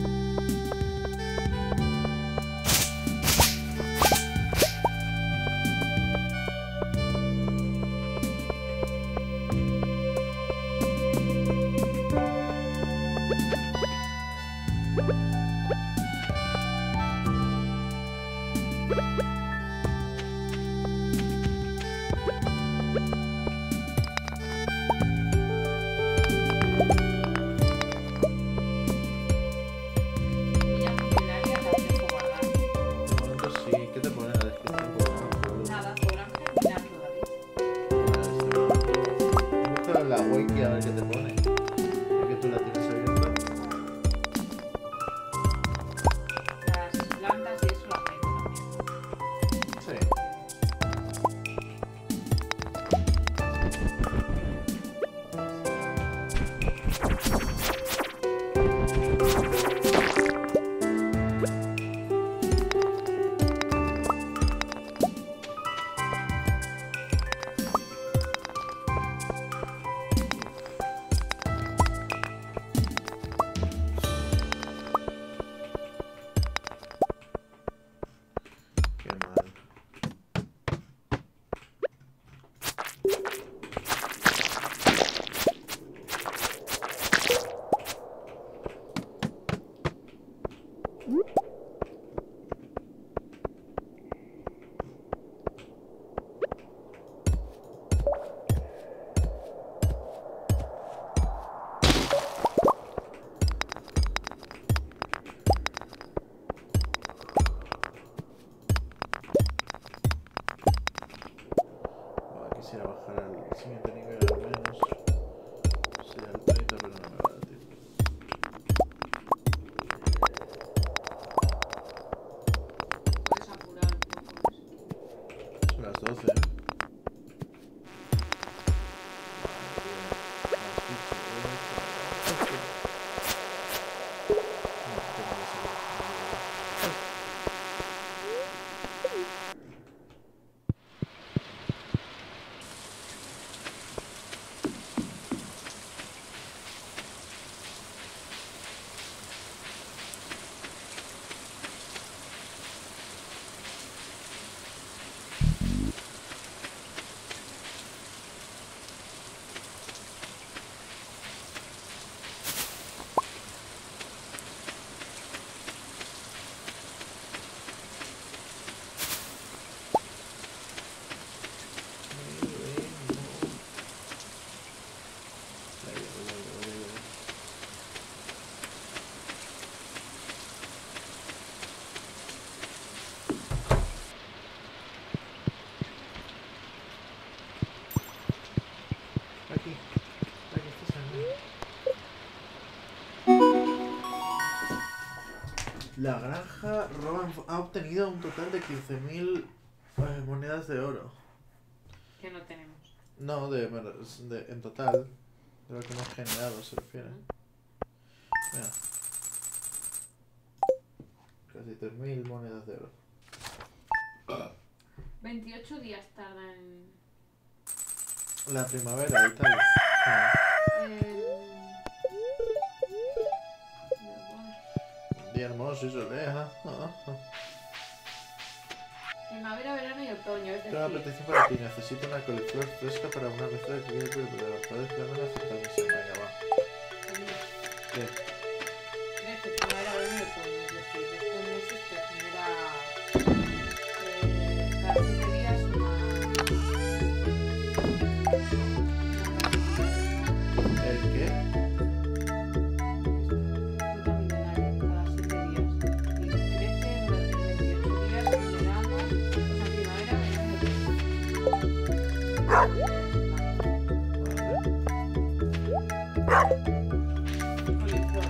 Villas milenarias las dejo guardar. De momento sí. ¿Qué te pone en la descripción? Nada, podrán terminar todavía. Busca en la wiki a ver qué te pone. Ya que tú la tienes abierta. Las plantas y eso las tengo también. Sí. Qué mal. Quisiera bajar al siguiente nivel al menos. Sería el 30, pero no me va a dar tiempo. Puedes apurar un poco eso. Son las 12. La granja ha obtenido un total de 15.000 monedas de oro. Que no tenemos. No, en total. De lo que hemos generado se refiere. Mira. Casi 3.000 monedas de oro. 28 días tarda en... La primavera y tal. Día hermoso y soleado. Primavera, verano y otoño, es Tengo una decir... petición para ti. Necesito una coliflor fresca para una receta que quiero preparar. Puedes darme una cierta misión. Venga, va. ¿Qué? Crece primavera, verano y otoño, es decir, estos meses te genera... cada 7 días ¿El qué? fruta milenaria, cada 7 días. Y crece durante 28 días en verano, o sea, primavera, verano y otoño. Coliflor.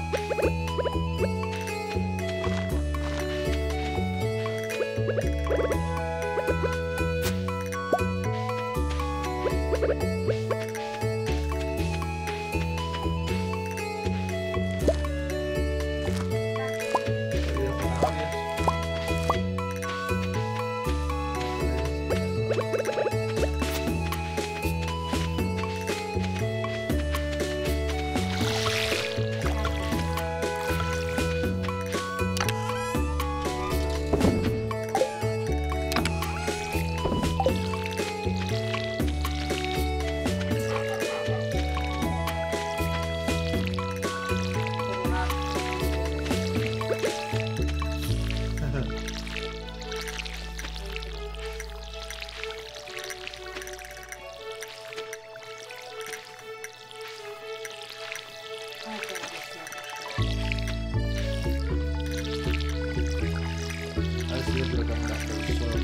A ver si yo creo que me las personas.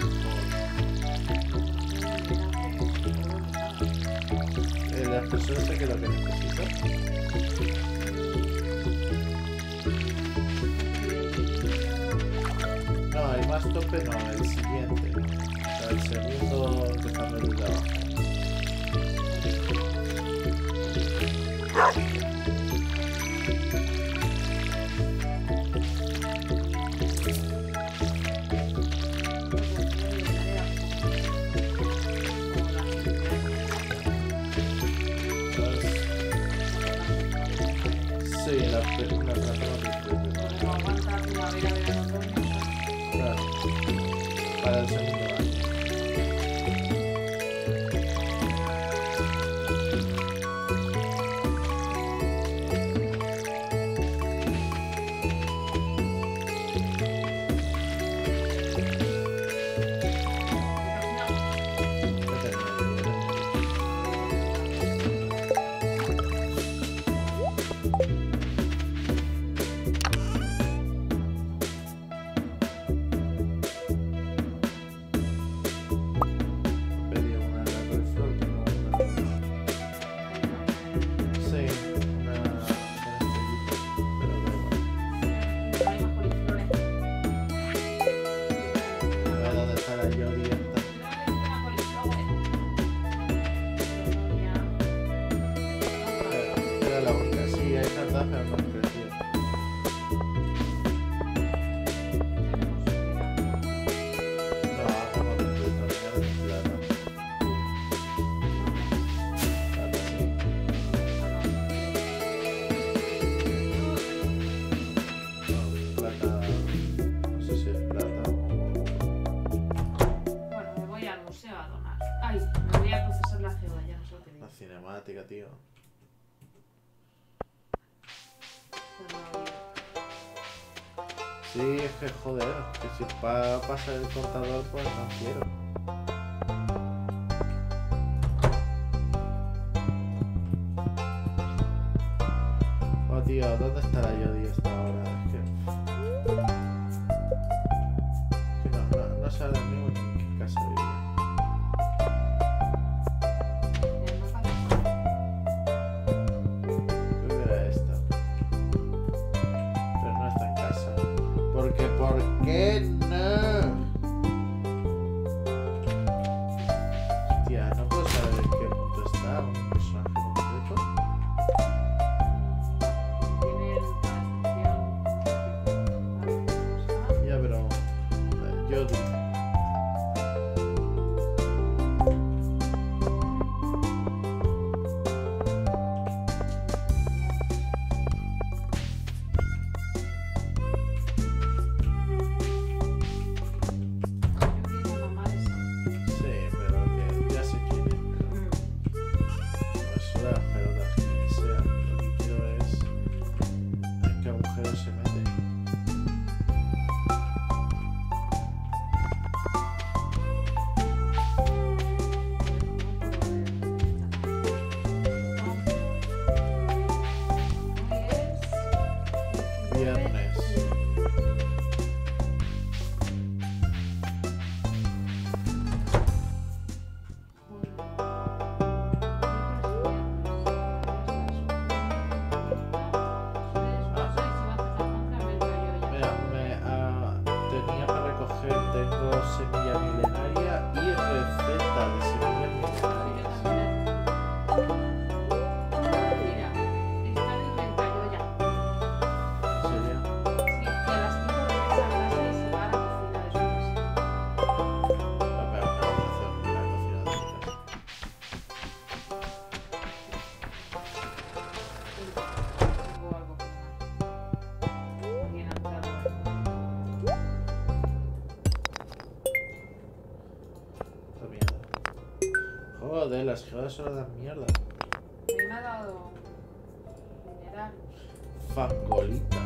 ¿Las personas sé que es lo que necesito? No, el más tope no, el siguiente. O sea, el segundo empezando desde abajo. Sí, la plataforma No aguanta primavera, verano, otoño. claro. Para el segundo año. Ya terminé. Pedí una coliflor, tengo una. Sí, una estrellita, pero da igual. No hay más coliflores. A ver dónde está la Yori esta. Una coliflor. Era la única, sí, hay tantas, pero no crecía. No, no completo, ya de plata. Plata, sí. No, plata, no sé si es plata o... Bueno, me voy al museo a donar. Ay, me voy a procesar la cebolla, ya no sé lo que digo. La cinemática, tío. Sí, es que joder, que si pasa el contador, pues no quiero. Oh, tío, ¿dónde estará Yodi esta hora? Es que no sé ahora mismo ni en qué casa vivía. Creo que era esta. Pero no está en casa. Joder, las geodas son de mierda. A mí me ha dado mineral. Fangolita.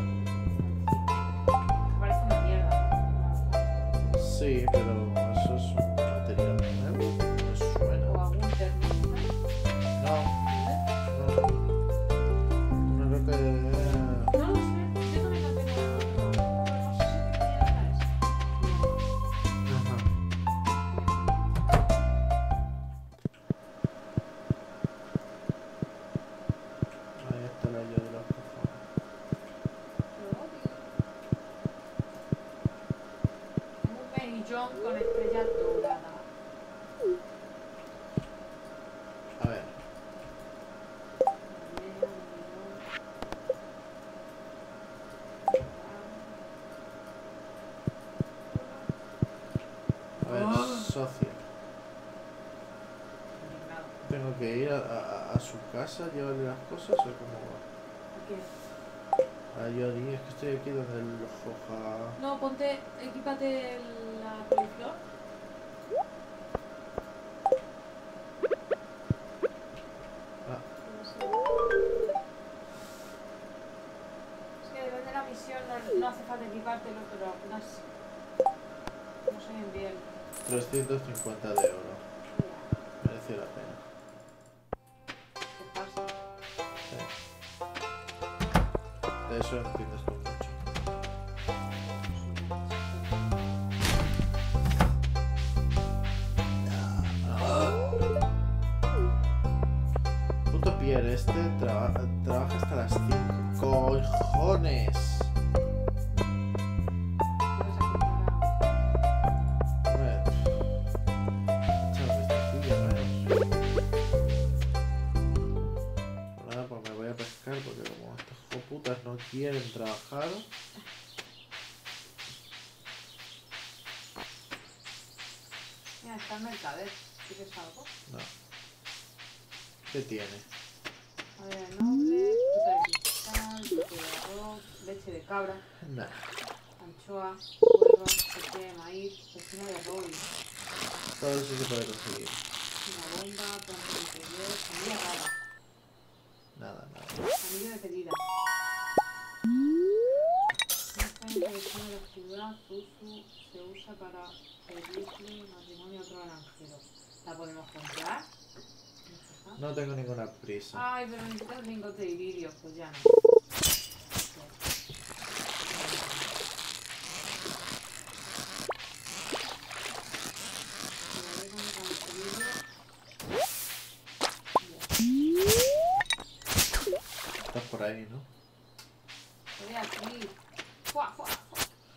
Parece una mierda, ¿no? Sí, pero eso es un material nuevo. Me suena. O algún termino. No, no. Una roca de... No lo sé, yo también la tengo. No sé si mierda es. Ajá. Ahí está la llave de los cojones. Tengo un mejillón con estrella dorada. A ver. A ver, socio. ¿Tengo que ir a su casa, llevarle las cosas o cómo va? ¿Qué? A Yodi, es que estoy aquí donde el Joja... No, ponte, equípate la coliflor. Ah, Es que depende de la misión, no hace falta equipártelo, pero algunas no se ven bien. 350 de oro. Mereció la pena. ¿Qué pasa? Sí. De eso entiendes tú mucho. Puto Pierre, este trabaja hasta las 5. ¡Cojones! Puedes apuntar A ver. Échame esta tuya, menos. Pues nada, pues me voy a pescar porque como estos hijoputas no quieren trabajar. Mira, está el mercader. ¿Quieres algo? No. ¿Qué tiene? A ver, noble, fruta de cristal, fruta de arroz, leche de cabra, Nah. anchoa, huevo, leche de maíz, cecina de roble, Todo eso se puede conseguir. una bomba, planta interior, comida rara, Nada, nada. anillo de pedida. Esta tradición de la ciudad Zuzu se usa para pedirle matrimonio a otro granjero. ¿La podemos comprar? No tengo ninguna prisa. Ay, pero necesito el lingote de iridio, pues ya no. Estás por ahí, ¿no? Estoy aquí. ¡Fua, fua, fua!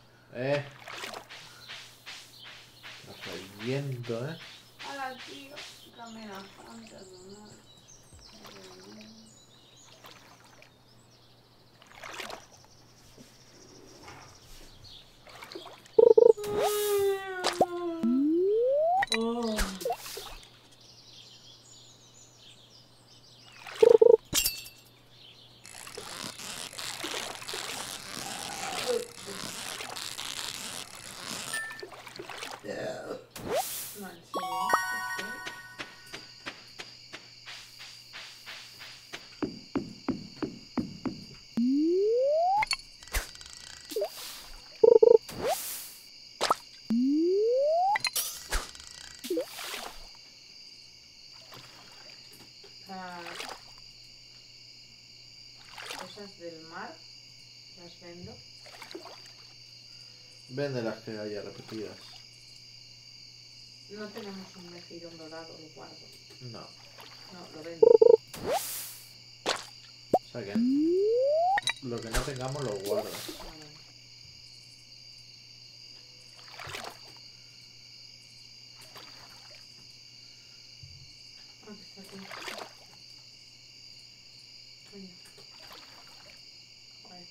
Los reviento, ¡Hala, tío! ¡Qué amenazante, ¿no? No, en serio. Cosas del mar las vendo. Vende las que haya repetidas. No tenemos un mejillón dorado, lo guardo. No. No, lo vendo. O sea que lo que no tengamos lo guardas. Vale. Ah, está aquí. Coño. Joder.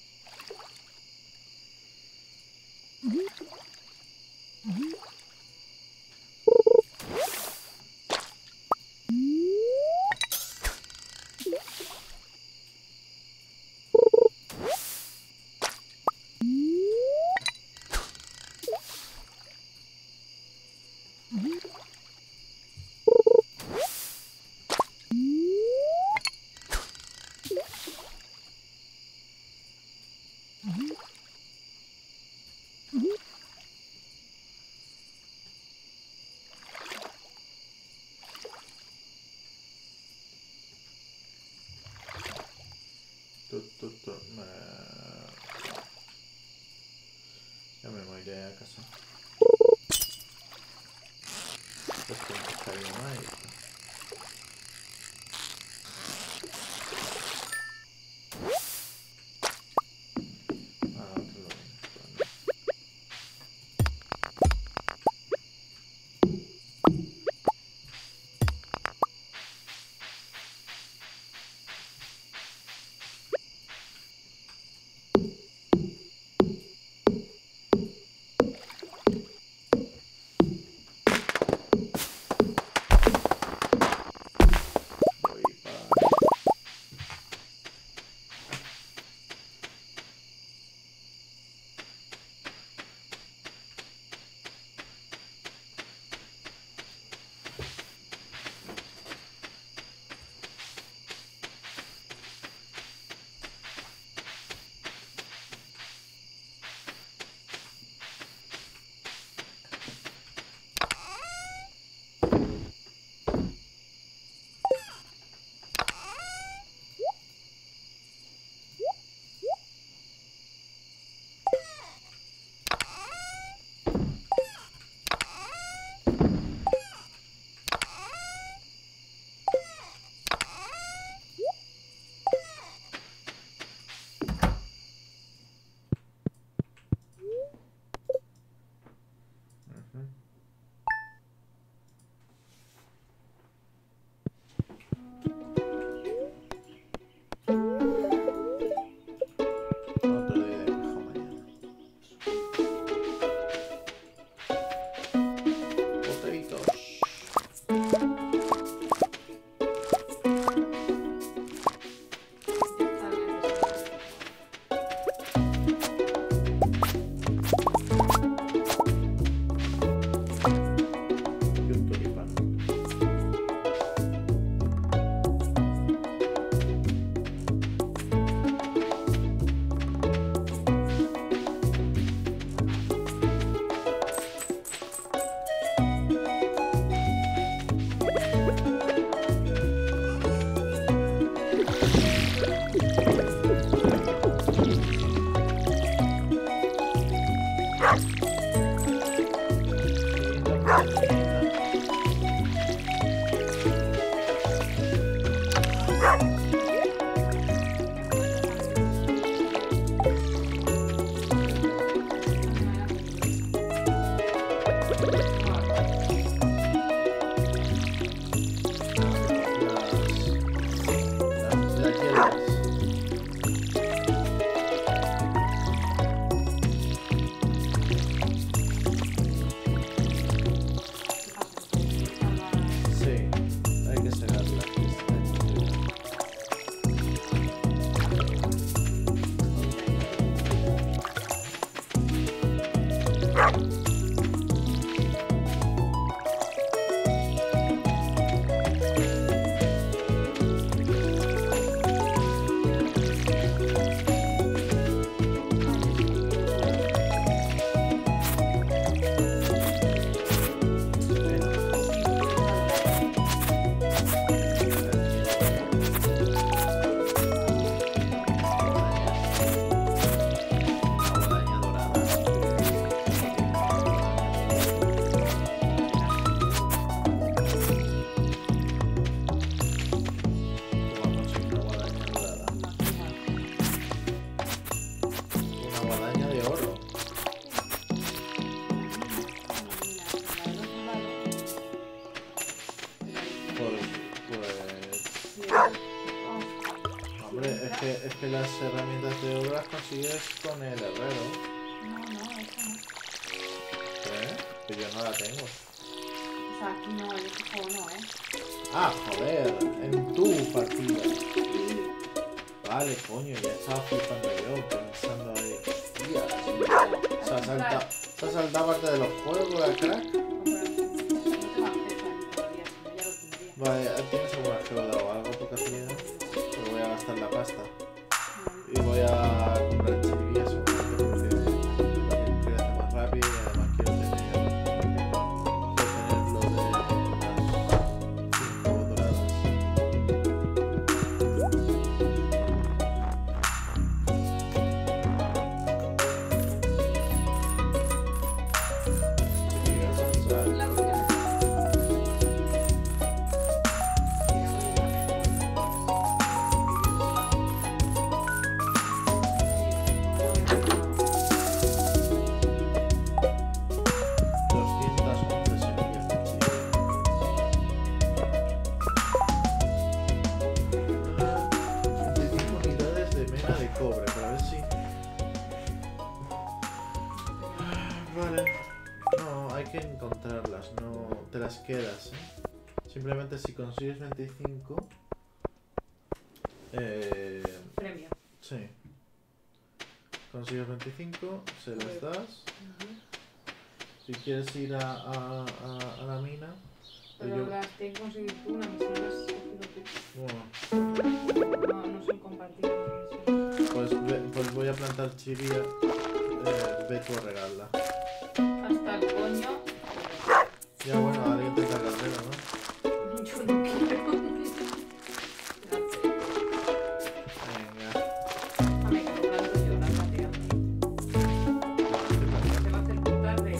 pues tiene que estar bien ahí. Es que las herramientas de obra las consigues con el herrero. No, esa no. Que yo no la tengo. O sea, aquí no, en este juego no, Ah, joder, en tu partida. Vale, coño, ya estaba flipando yo, pensando ahí. Hostia, se ha saltado parte de los juegos, la crack. Vale, ¿tienes alguna deuda o algo por casualidad? Pues voy a gastar la pasta. Y voy a comprar chiribillas seguramente porque lo quiero hacer más rápido y además quiero tener lo de las 5 doradas. Chiribillas, o sea, quedas, Simplemente si consigues 25... Premio. Sí. Consigues 25, se les das. Si quieres ir a la mina... Pero yo... las tienes que conseguir tú, una misión las has cogido tú. Bueno. No son compartidas las misiones. Pues voy a plantar chiria. Ve tú a regarla. Hasta el coño. Ya bueno, alguien te carga el pelo, ¿no? Yo no quiero. Venga. A mí que lo planto yo, la patria. Te va a hacer tarde.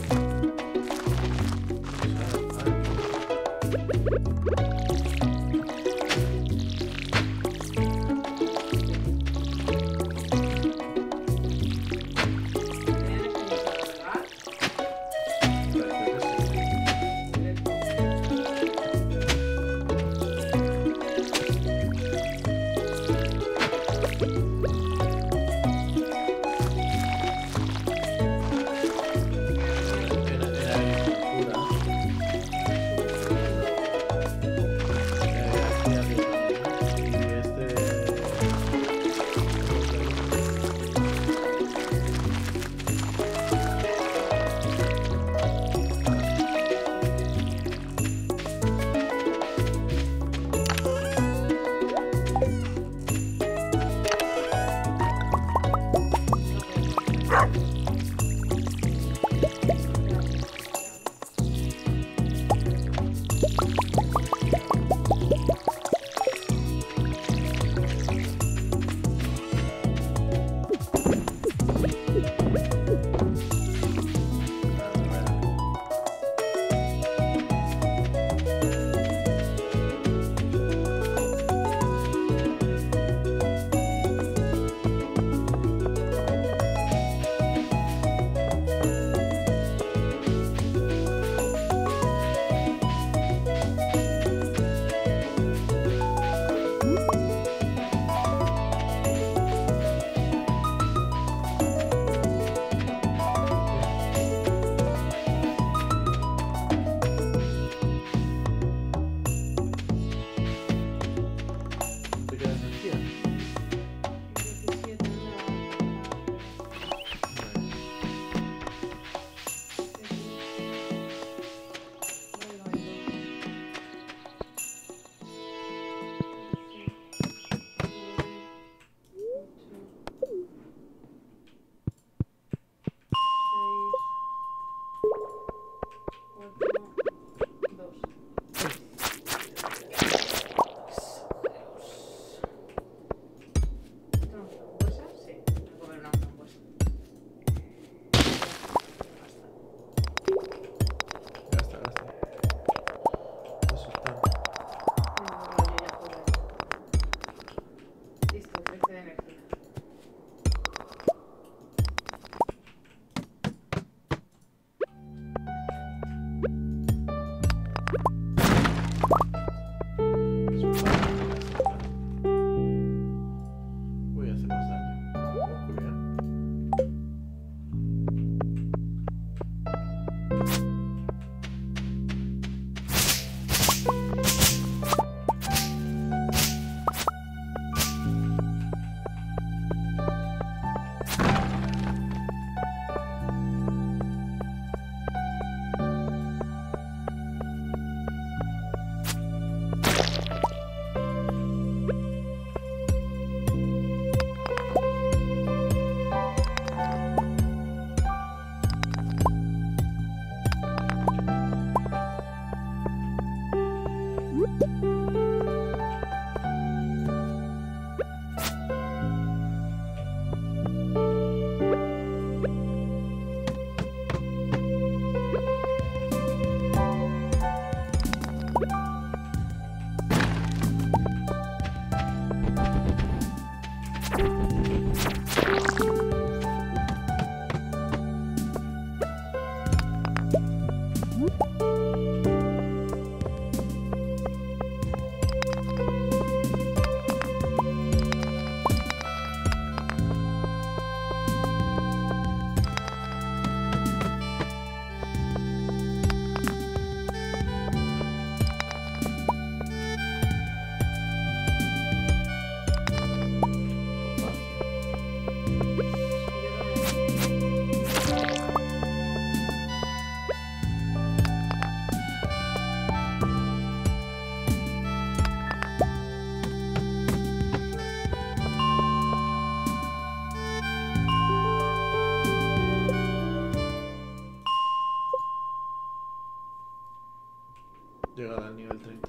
llegar al nivel 30.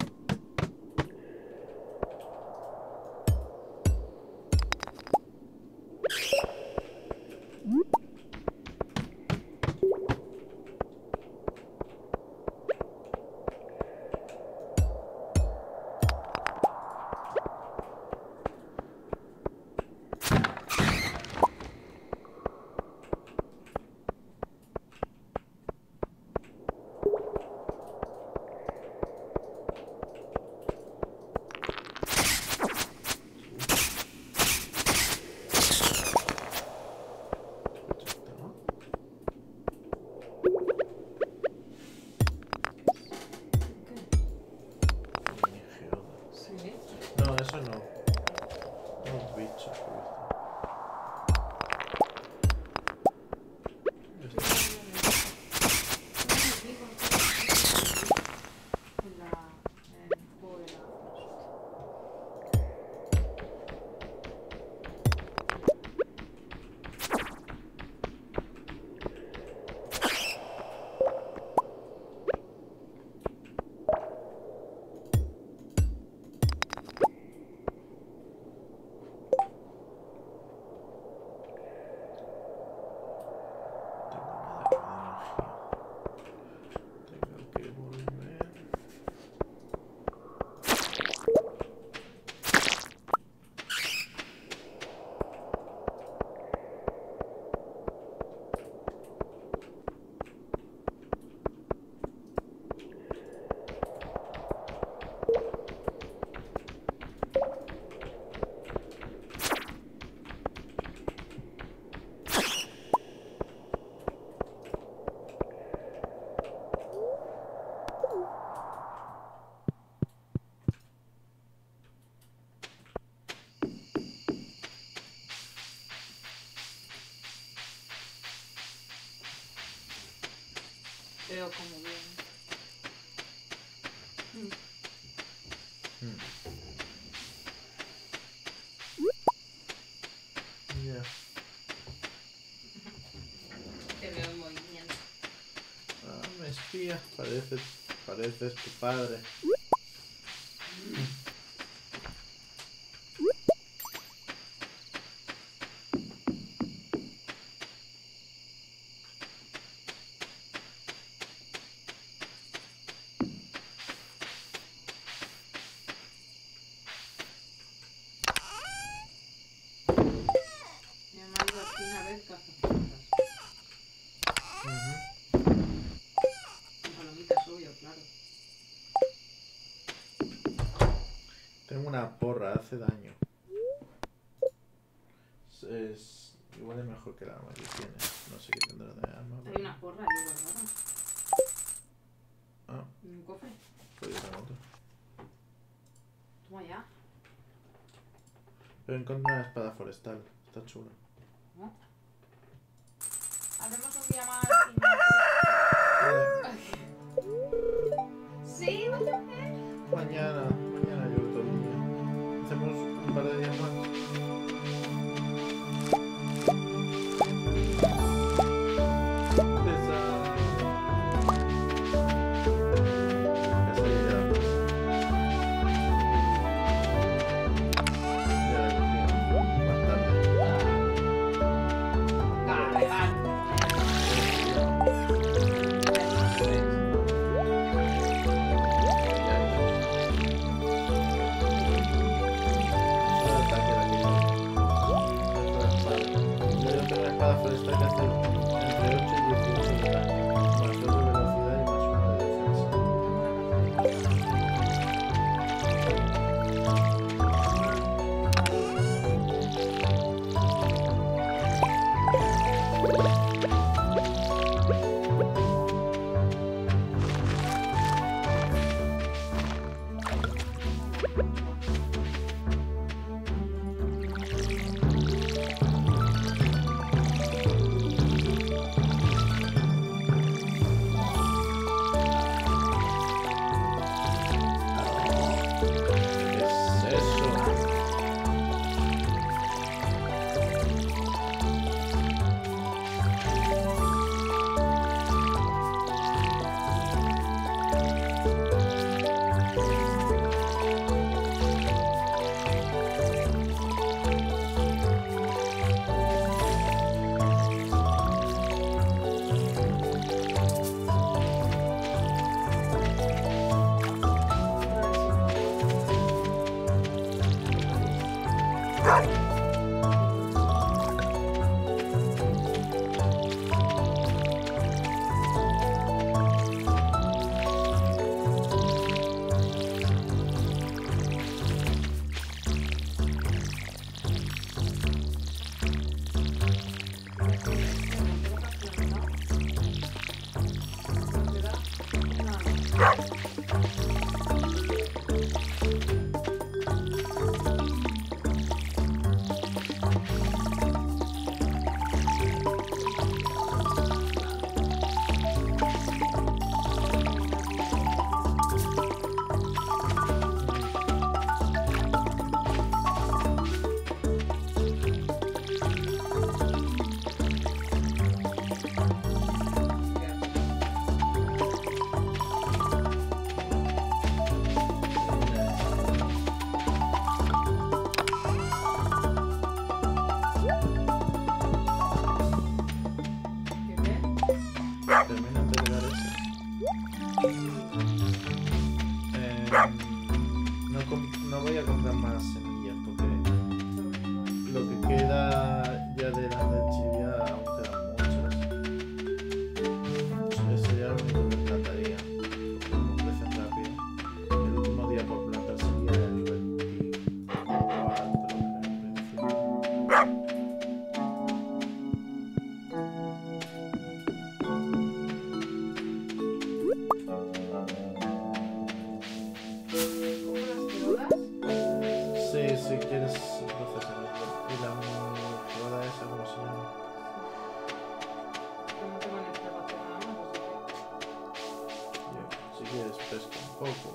No, eso no. Los bichos. Veo como bien. Ya. Te veo en movimiento. Ah, me espías, pareces tu padre. Tengo una porra, hace daño. Igual es mejor que el arma que tienes. No sé qué tendrá de arma. Hay una porra ahí guardada. Ah, ¿En un cofre? pues yo tengo otro. Toma ya. Pero encontré una espada forestal. Está chula. ¿No? Hacemos un día más y sí, vaya a ver. Mañana yo todo el día. Hacemos un par de días más.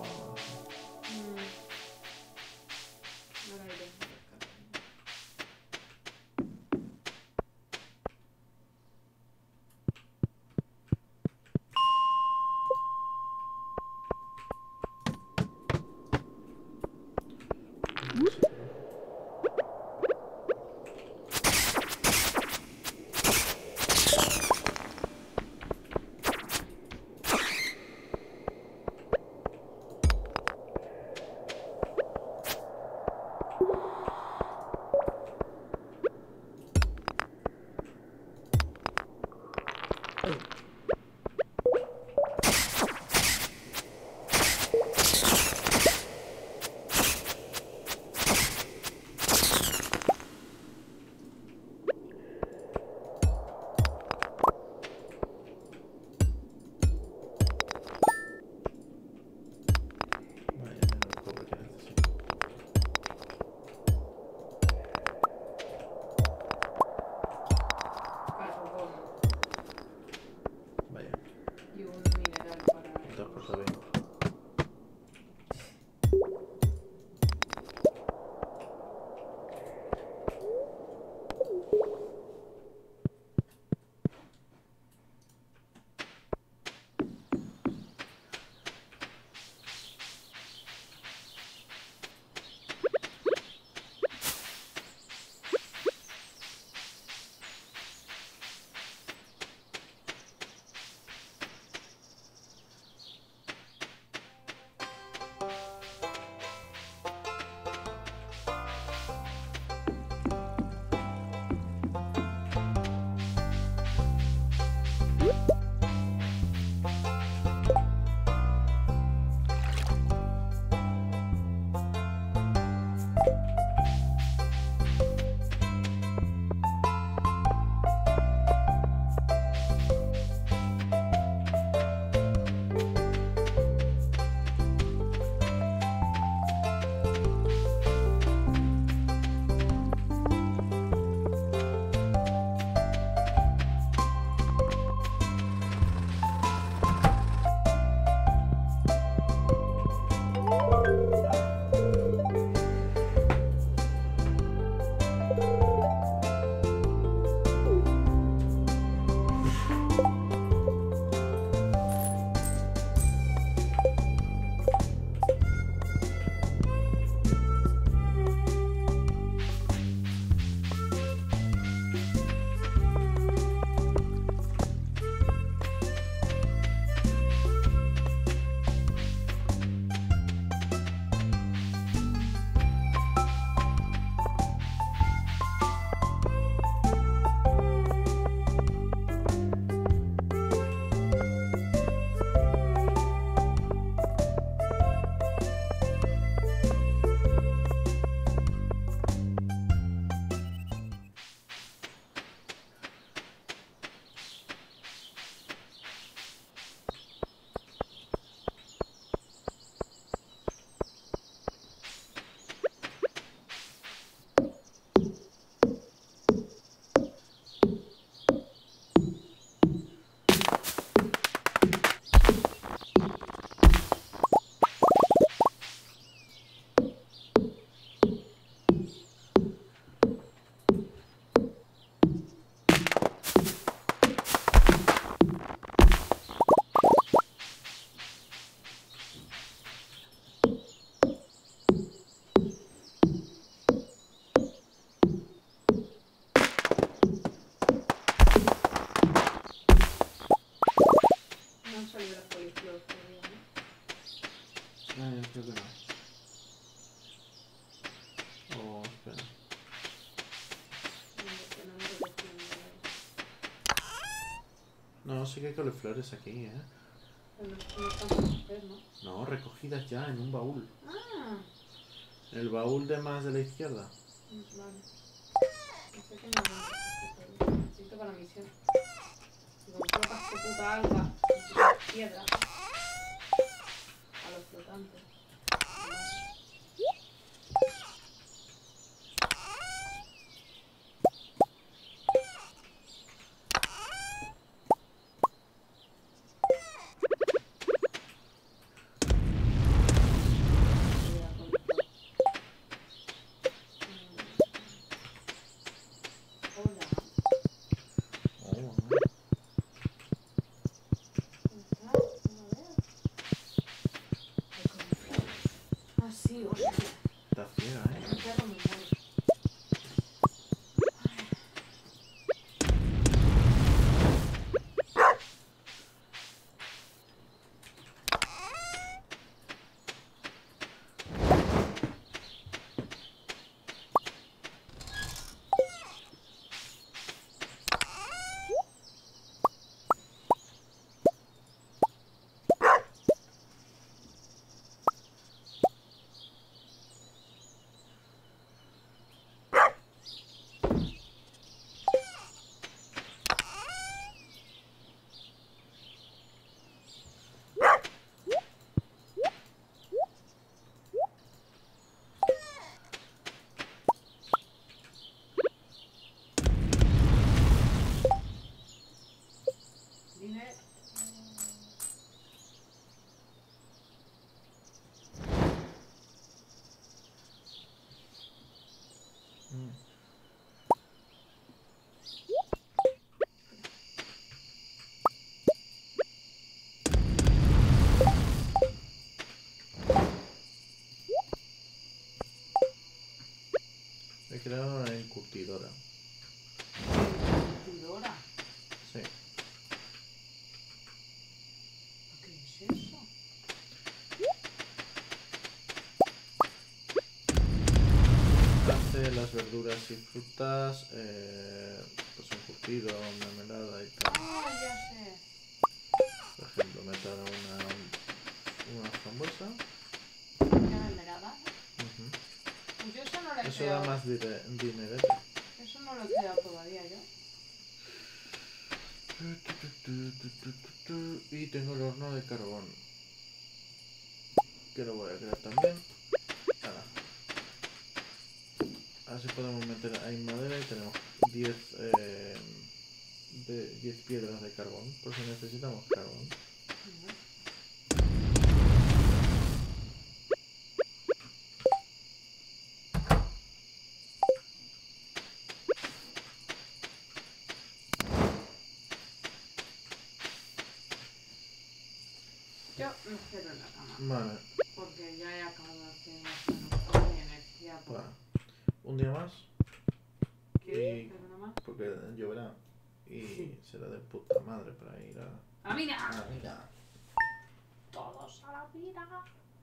Ahora iré. Vaya, menos cobre que necesito. Carbón. Vaya, Y un mineral para... te has portado bien. Creo que no. Oh, espera. No, sí que hay coliflores aquí, ¿eh? Pero no están por hacer, ¿no? No, recogidas ya en un baúl. Ah, El baúl de más de la izquierda. vale. No sé qué me necesito para la misión. Si como colocas tu puta alga, piedra a los flotantes. Sí, hostia. Está ciega, El perro me muere. Dime. He creado una encurtidora. ¿Encurtidora? Sí. ¿Qué es eso? Hace las verduras y frutas, pues encurtido, mermelada y tal. Ah, ya sé. Por ejemplo, meter una frambuesa. ¿Ya mermelada? Ujú. Pues yo eso no lo he Eso da creado. más dinerete. Eso no lo he creado todavía yo. Y tengo el horno de carbón, que lo voy a crear también. Ahora. Así podemos meter ahí madera y tenemos 10 piedras de carbón, por si necesitamos carbón. Yo me espero en la cama. Vale, Porque ya he acabado de hacer una mi energía. Por... va. Un día más, ¿Qué? Y- ¿Pero más? porque lloverá y Sí. será de puta madre para ir a... ¡A mira! mira. Todos a la vida.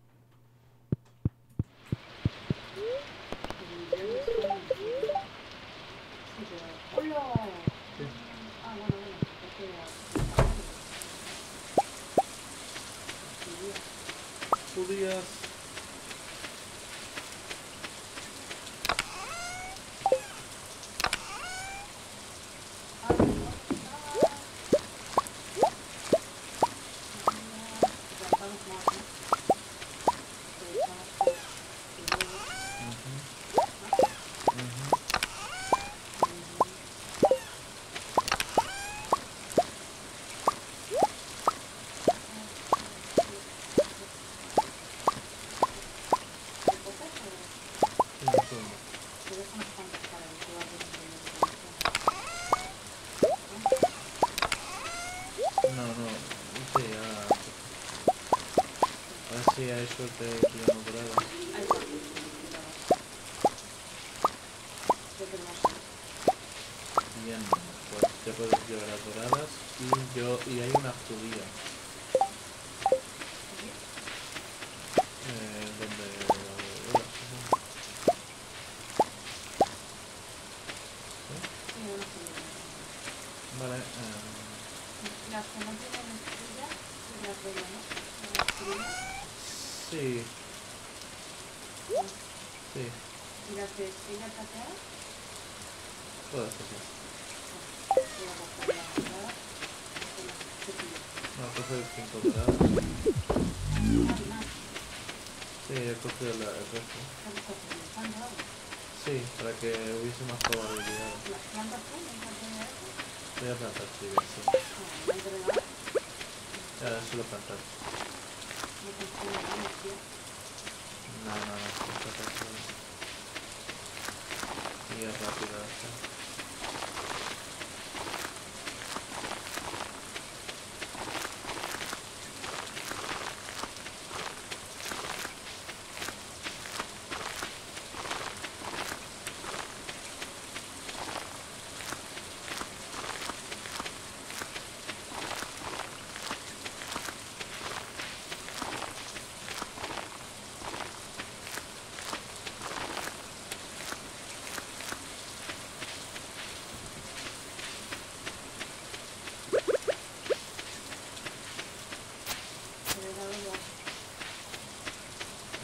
¡Hola! Sí. Ah, bueno, porque... Judías. No, sí, ahora sí hay suerte tirando dorada. Bien, pues te puedes llevar las doradas y hay una judía. Donde vale, Las que no tienen estrella, las de ¿no? sí, sí, Y las de estrella plateada, todas esas. voy a coger la dorada con las que pillo. No, he cogido 5 doradas. Más. Sí, he cogido el resto. ¿Qué coges? ¿El pan dorado? Sí, para que hubiese más probabilidades. ¿Las plantas tú? ¿No plantas de eso? Voy a plantar, sí, bien, sí. No, hay que regalar. Solo plantar. No consumo la energía. No, plantar solo. Y es rápido esto.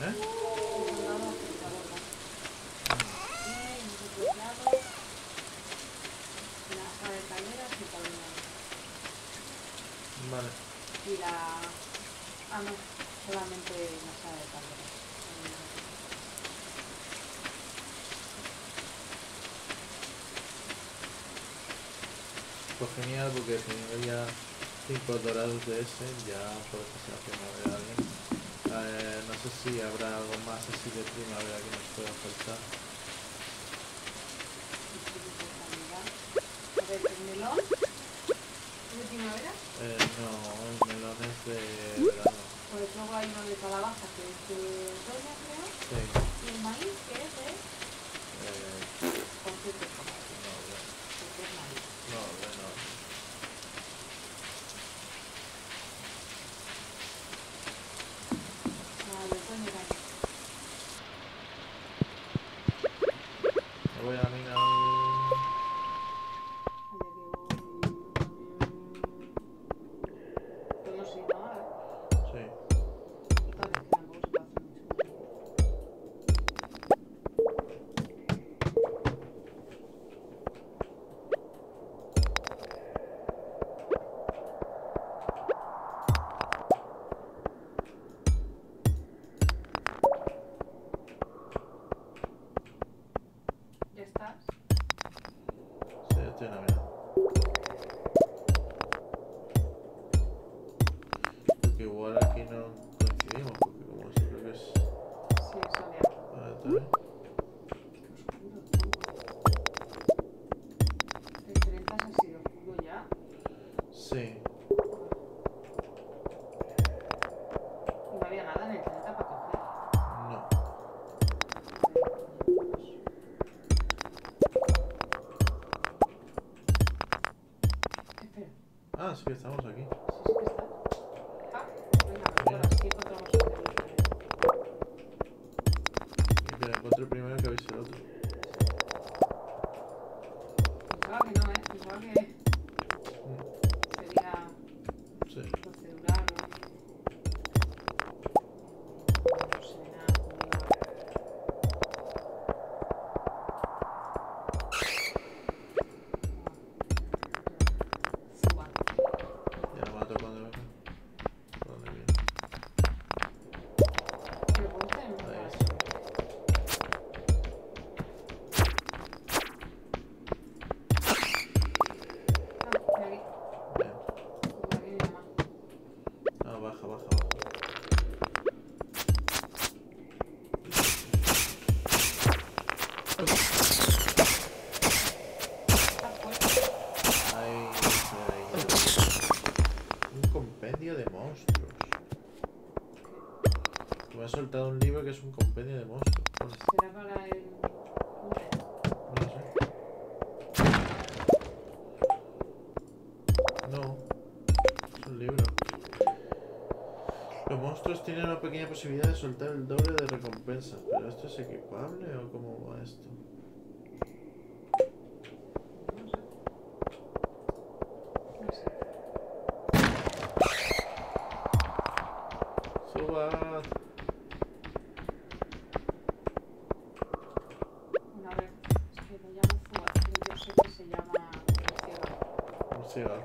¿Eh? Vale. Y la... Ah, no, solamente la sala de calderas. Pues genial, porque teniendo ya 5 dorados de ese, ya puedes pasar a primavera a alguien. No sé si habrá algo más así de primavera que nos pueda faltar. A ver, el melón. ¿Es de primavera? No, el melón es de verano. Pues luego hay uno de calabaza que es de otoño, creo. Sí. Y el maíz, ¿qué es? Con cierto color. No, Porque es maíz. no. Ah, de otoño también. Me voy a la mina. Podemos ir, ¿no? A ver. Sí. Total, es que tampoco se puede hacer mucho. ¿Ya estás? Sí, estoy en la mina. Porque igual aquí no coincidimos, porque como siempre que es... Sí, soleado. ¿Está bien? El 30 ha sido oscuro ya. Sí. Y no había nada en el 30 para coger. No. Espera, Ah, sí que estamos aquí. sí que está. Ah, venga, pues ahora sí encontramos el Y que lo encuentre primero que avise el otro. Pensaba que no, pensaba que sería Sí. procedural o no sé, nada. Ya no mato cuando venga. ¿Por dónde viene? Pero puedes tener un Ahí lugar está. Ah, de aquí. Bien. De aquí viene más. Ah, baja. Ah, fuerte. Ahí. Un compendio de monstruos. Me ha soltado un libro que es un compendio de monstruos. Bueno, Será para el... no lo sé. No. Es un libro. Los monstruos tienen una pequeña posibilidad de soltar el doble de recompensa. ¿Pero esto es equipable o cómo va esto? No sé. Subad. Bueno, a ver, es que lo llamo Zubat, pero yo sé que se llama murciélago. Murciélago.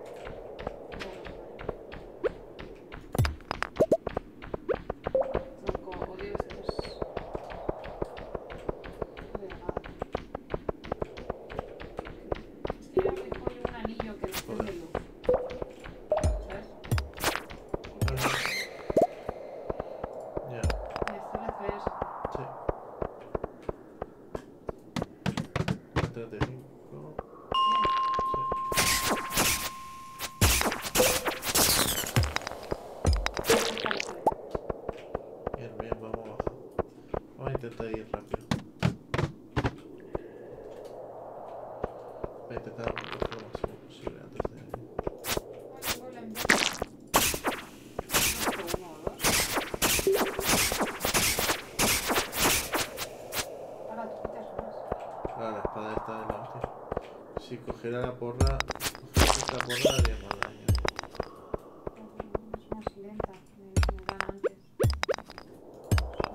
Tronco, odio estos. No veo nada. Es que yo a lo mejor llevo un anillo que desprende luz. ¿Sabes? Ya. Y hacer las tareas. Sí. 35. Bien, vamos abajo. Vamos a intentar ir rápido. Voy a intentar coger lo máximo posible antes de... Ay, golem. Uno o dos. Ahora tú quitas más. Ah, la espada esta es la hostia. Si cogiera la porra... Cogiera esta porra haría más daño. Es más lenta, me dan antes.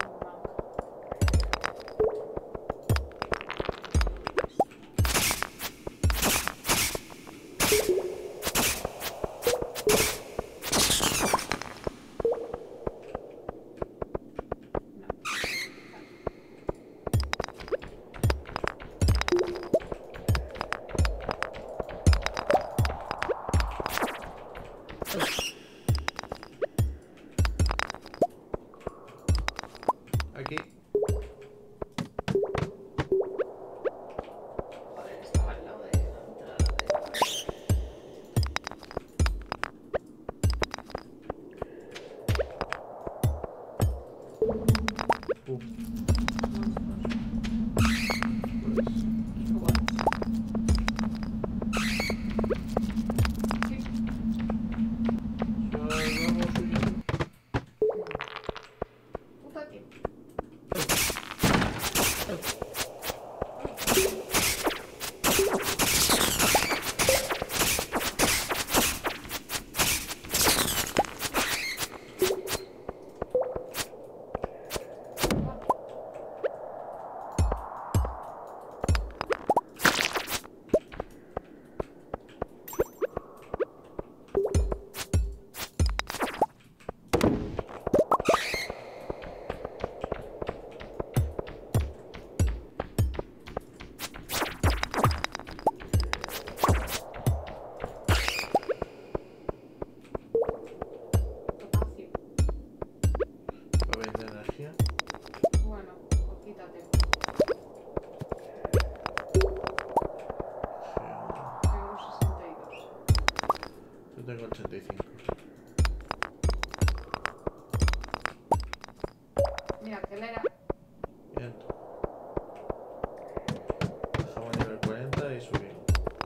Aquí. Joder, estaba al lado de la entrada de... Pum. Puta tiempo. Potasio. Para vender energía. Bueno, pues quítate. Tengo 62. Yo tengo 85. Mira, que le era... Bien. Dejamos a nivel 40 y subimos.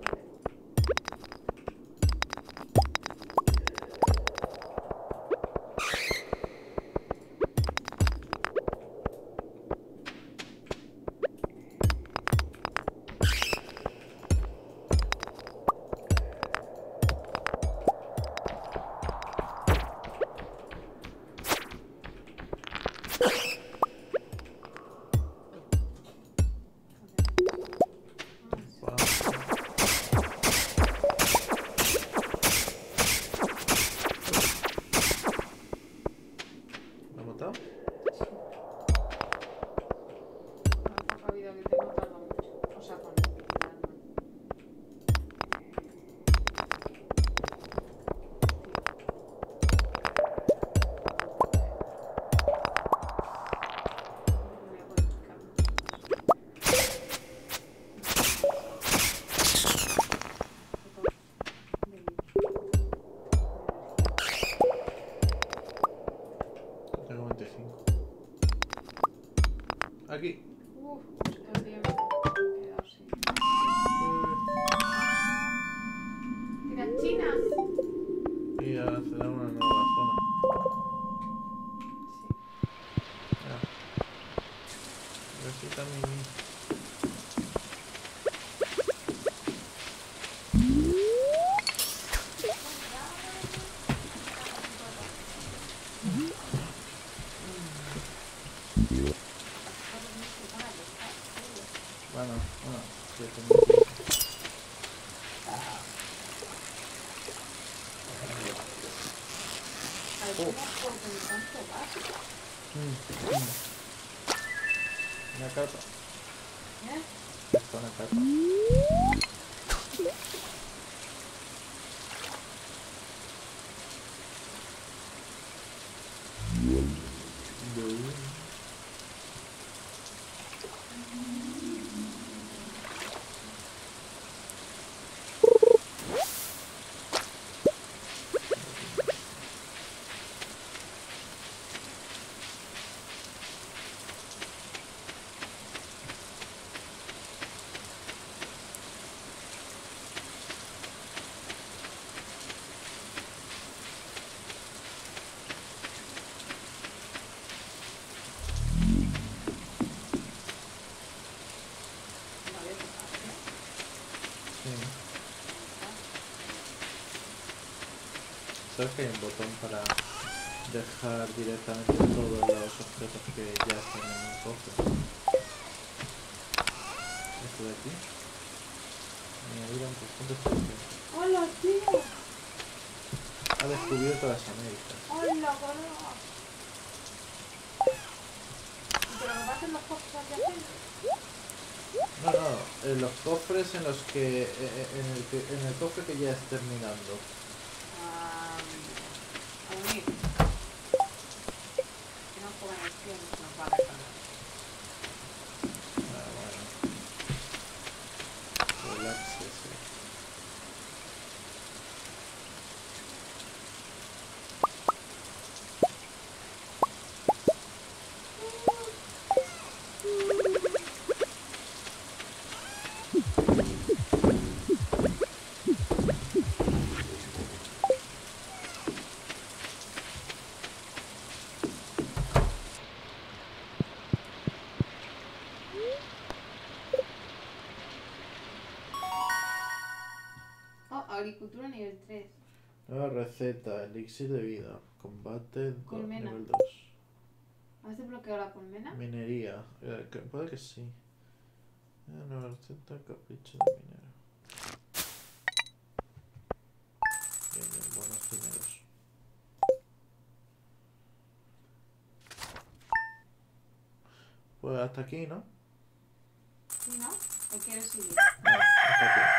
¿Lo has matado? La poca vida que tengo tarda mucho. O sea, con el arma. Voy a poner Yo tengo 25. Aquí. el tiempo. Me he quedado sin... Mira, China. Y acceder a una nueva zona. Sí. Ya. Necesita mi... Bueno, 7.000. Una carta. Está una carta. Sí. ¿Sabes que hay un botón para dejar directamente todos los objetos que ya están en un cofre? Esto de aquí. Añadir a un conjunto especial. ¡Hola, tío! Ha descubierto las Américas. ¡Hola, colega! ¿Pero lo hacen los cofres adyacentes? No, no, los cofres en los que, en el cofre que ya es terminando. A unir. Que no pongan opciones, nos va a dejar. agricultura nivel 3. Nueva receta, elixir de vida, combate Colmena. nivel 2. ¿Has desbloqueado la colmena? Minería, puede que sí. Nueva receta, capricho de minero. Bien, bien, buenos dineros. Pues hasta aquí, ¿no? ¿Sí, no? ¿O quieres seguir? No, hasta aquí.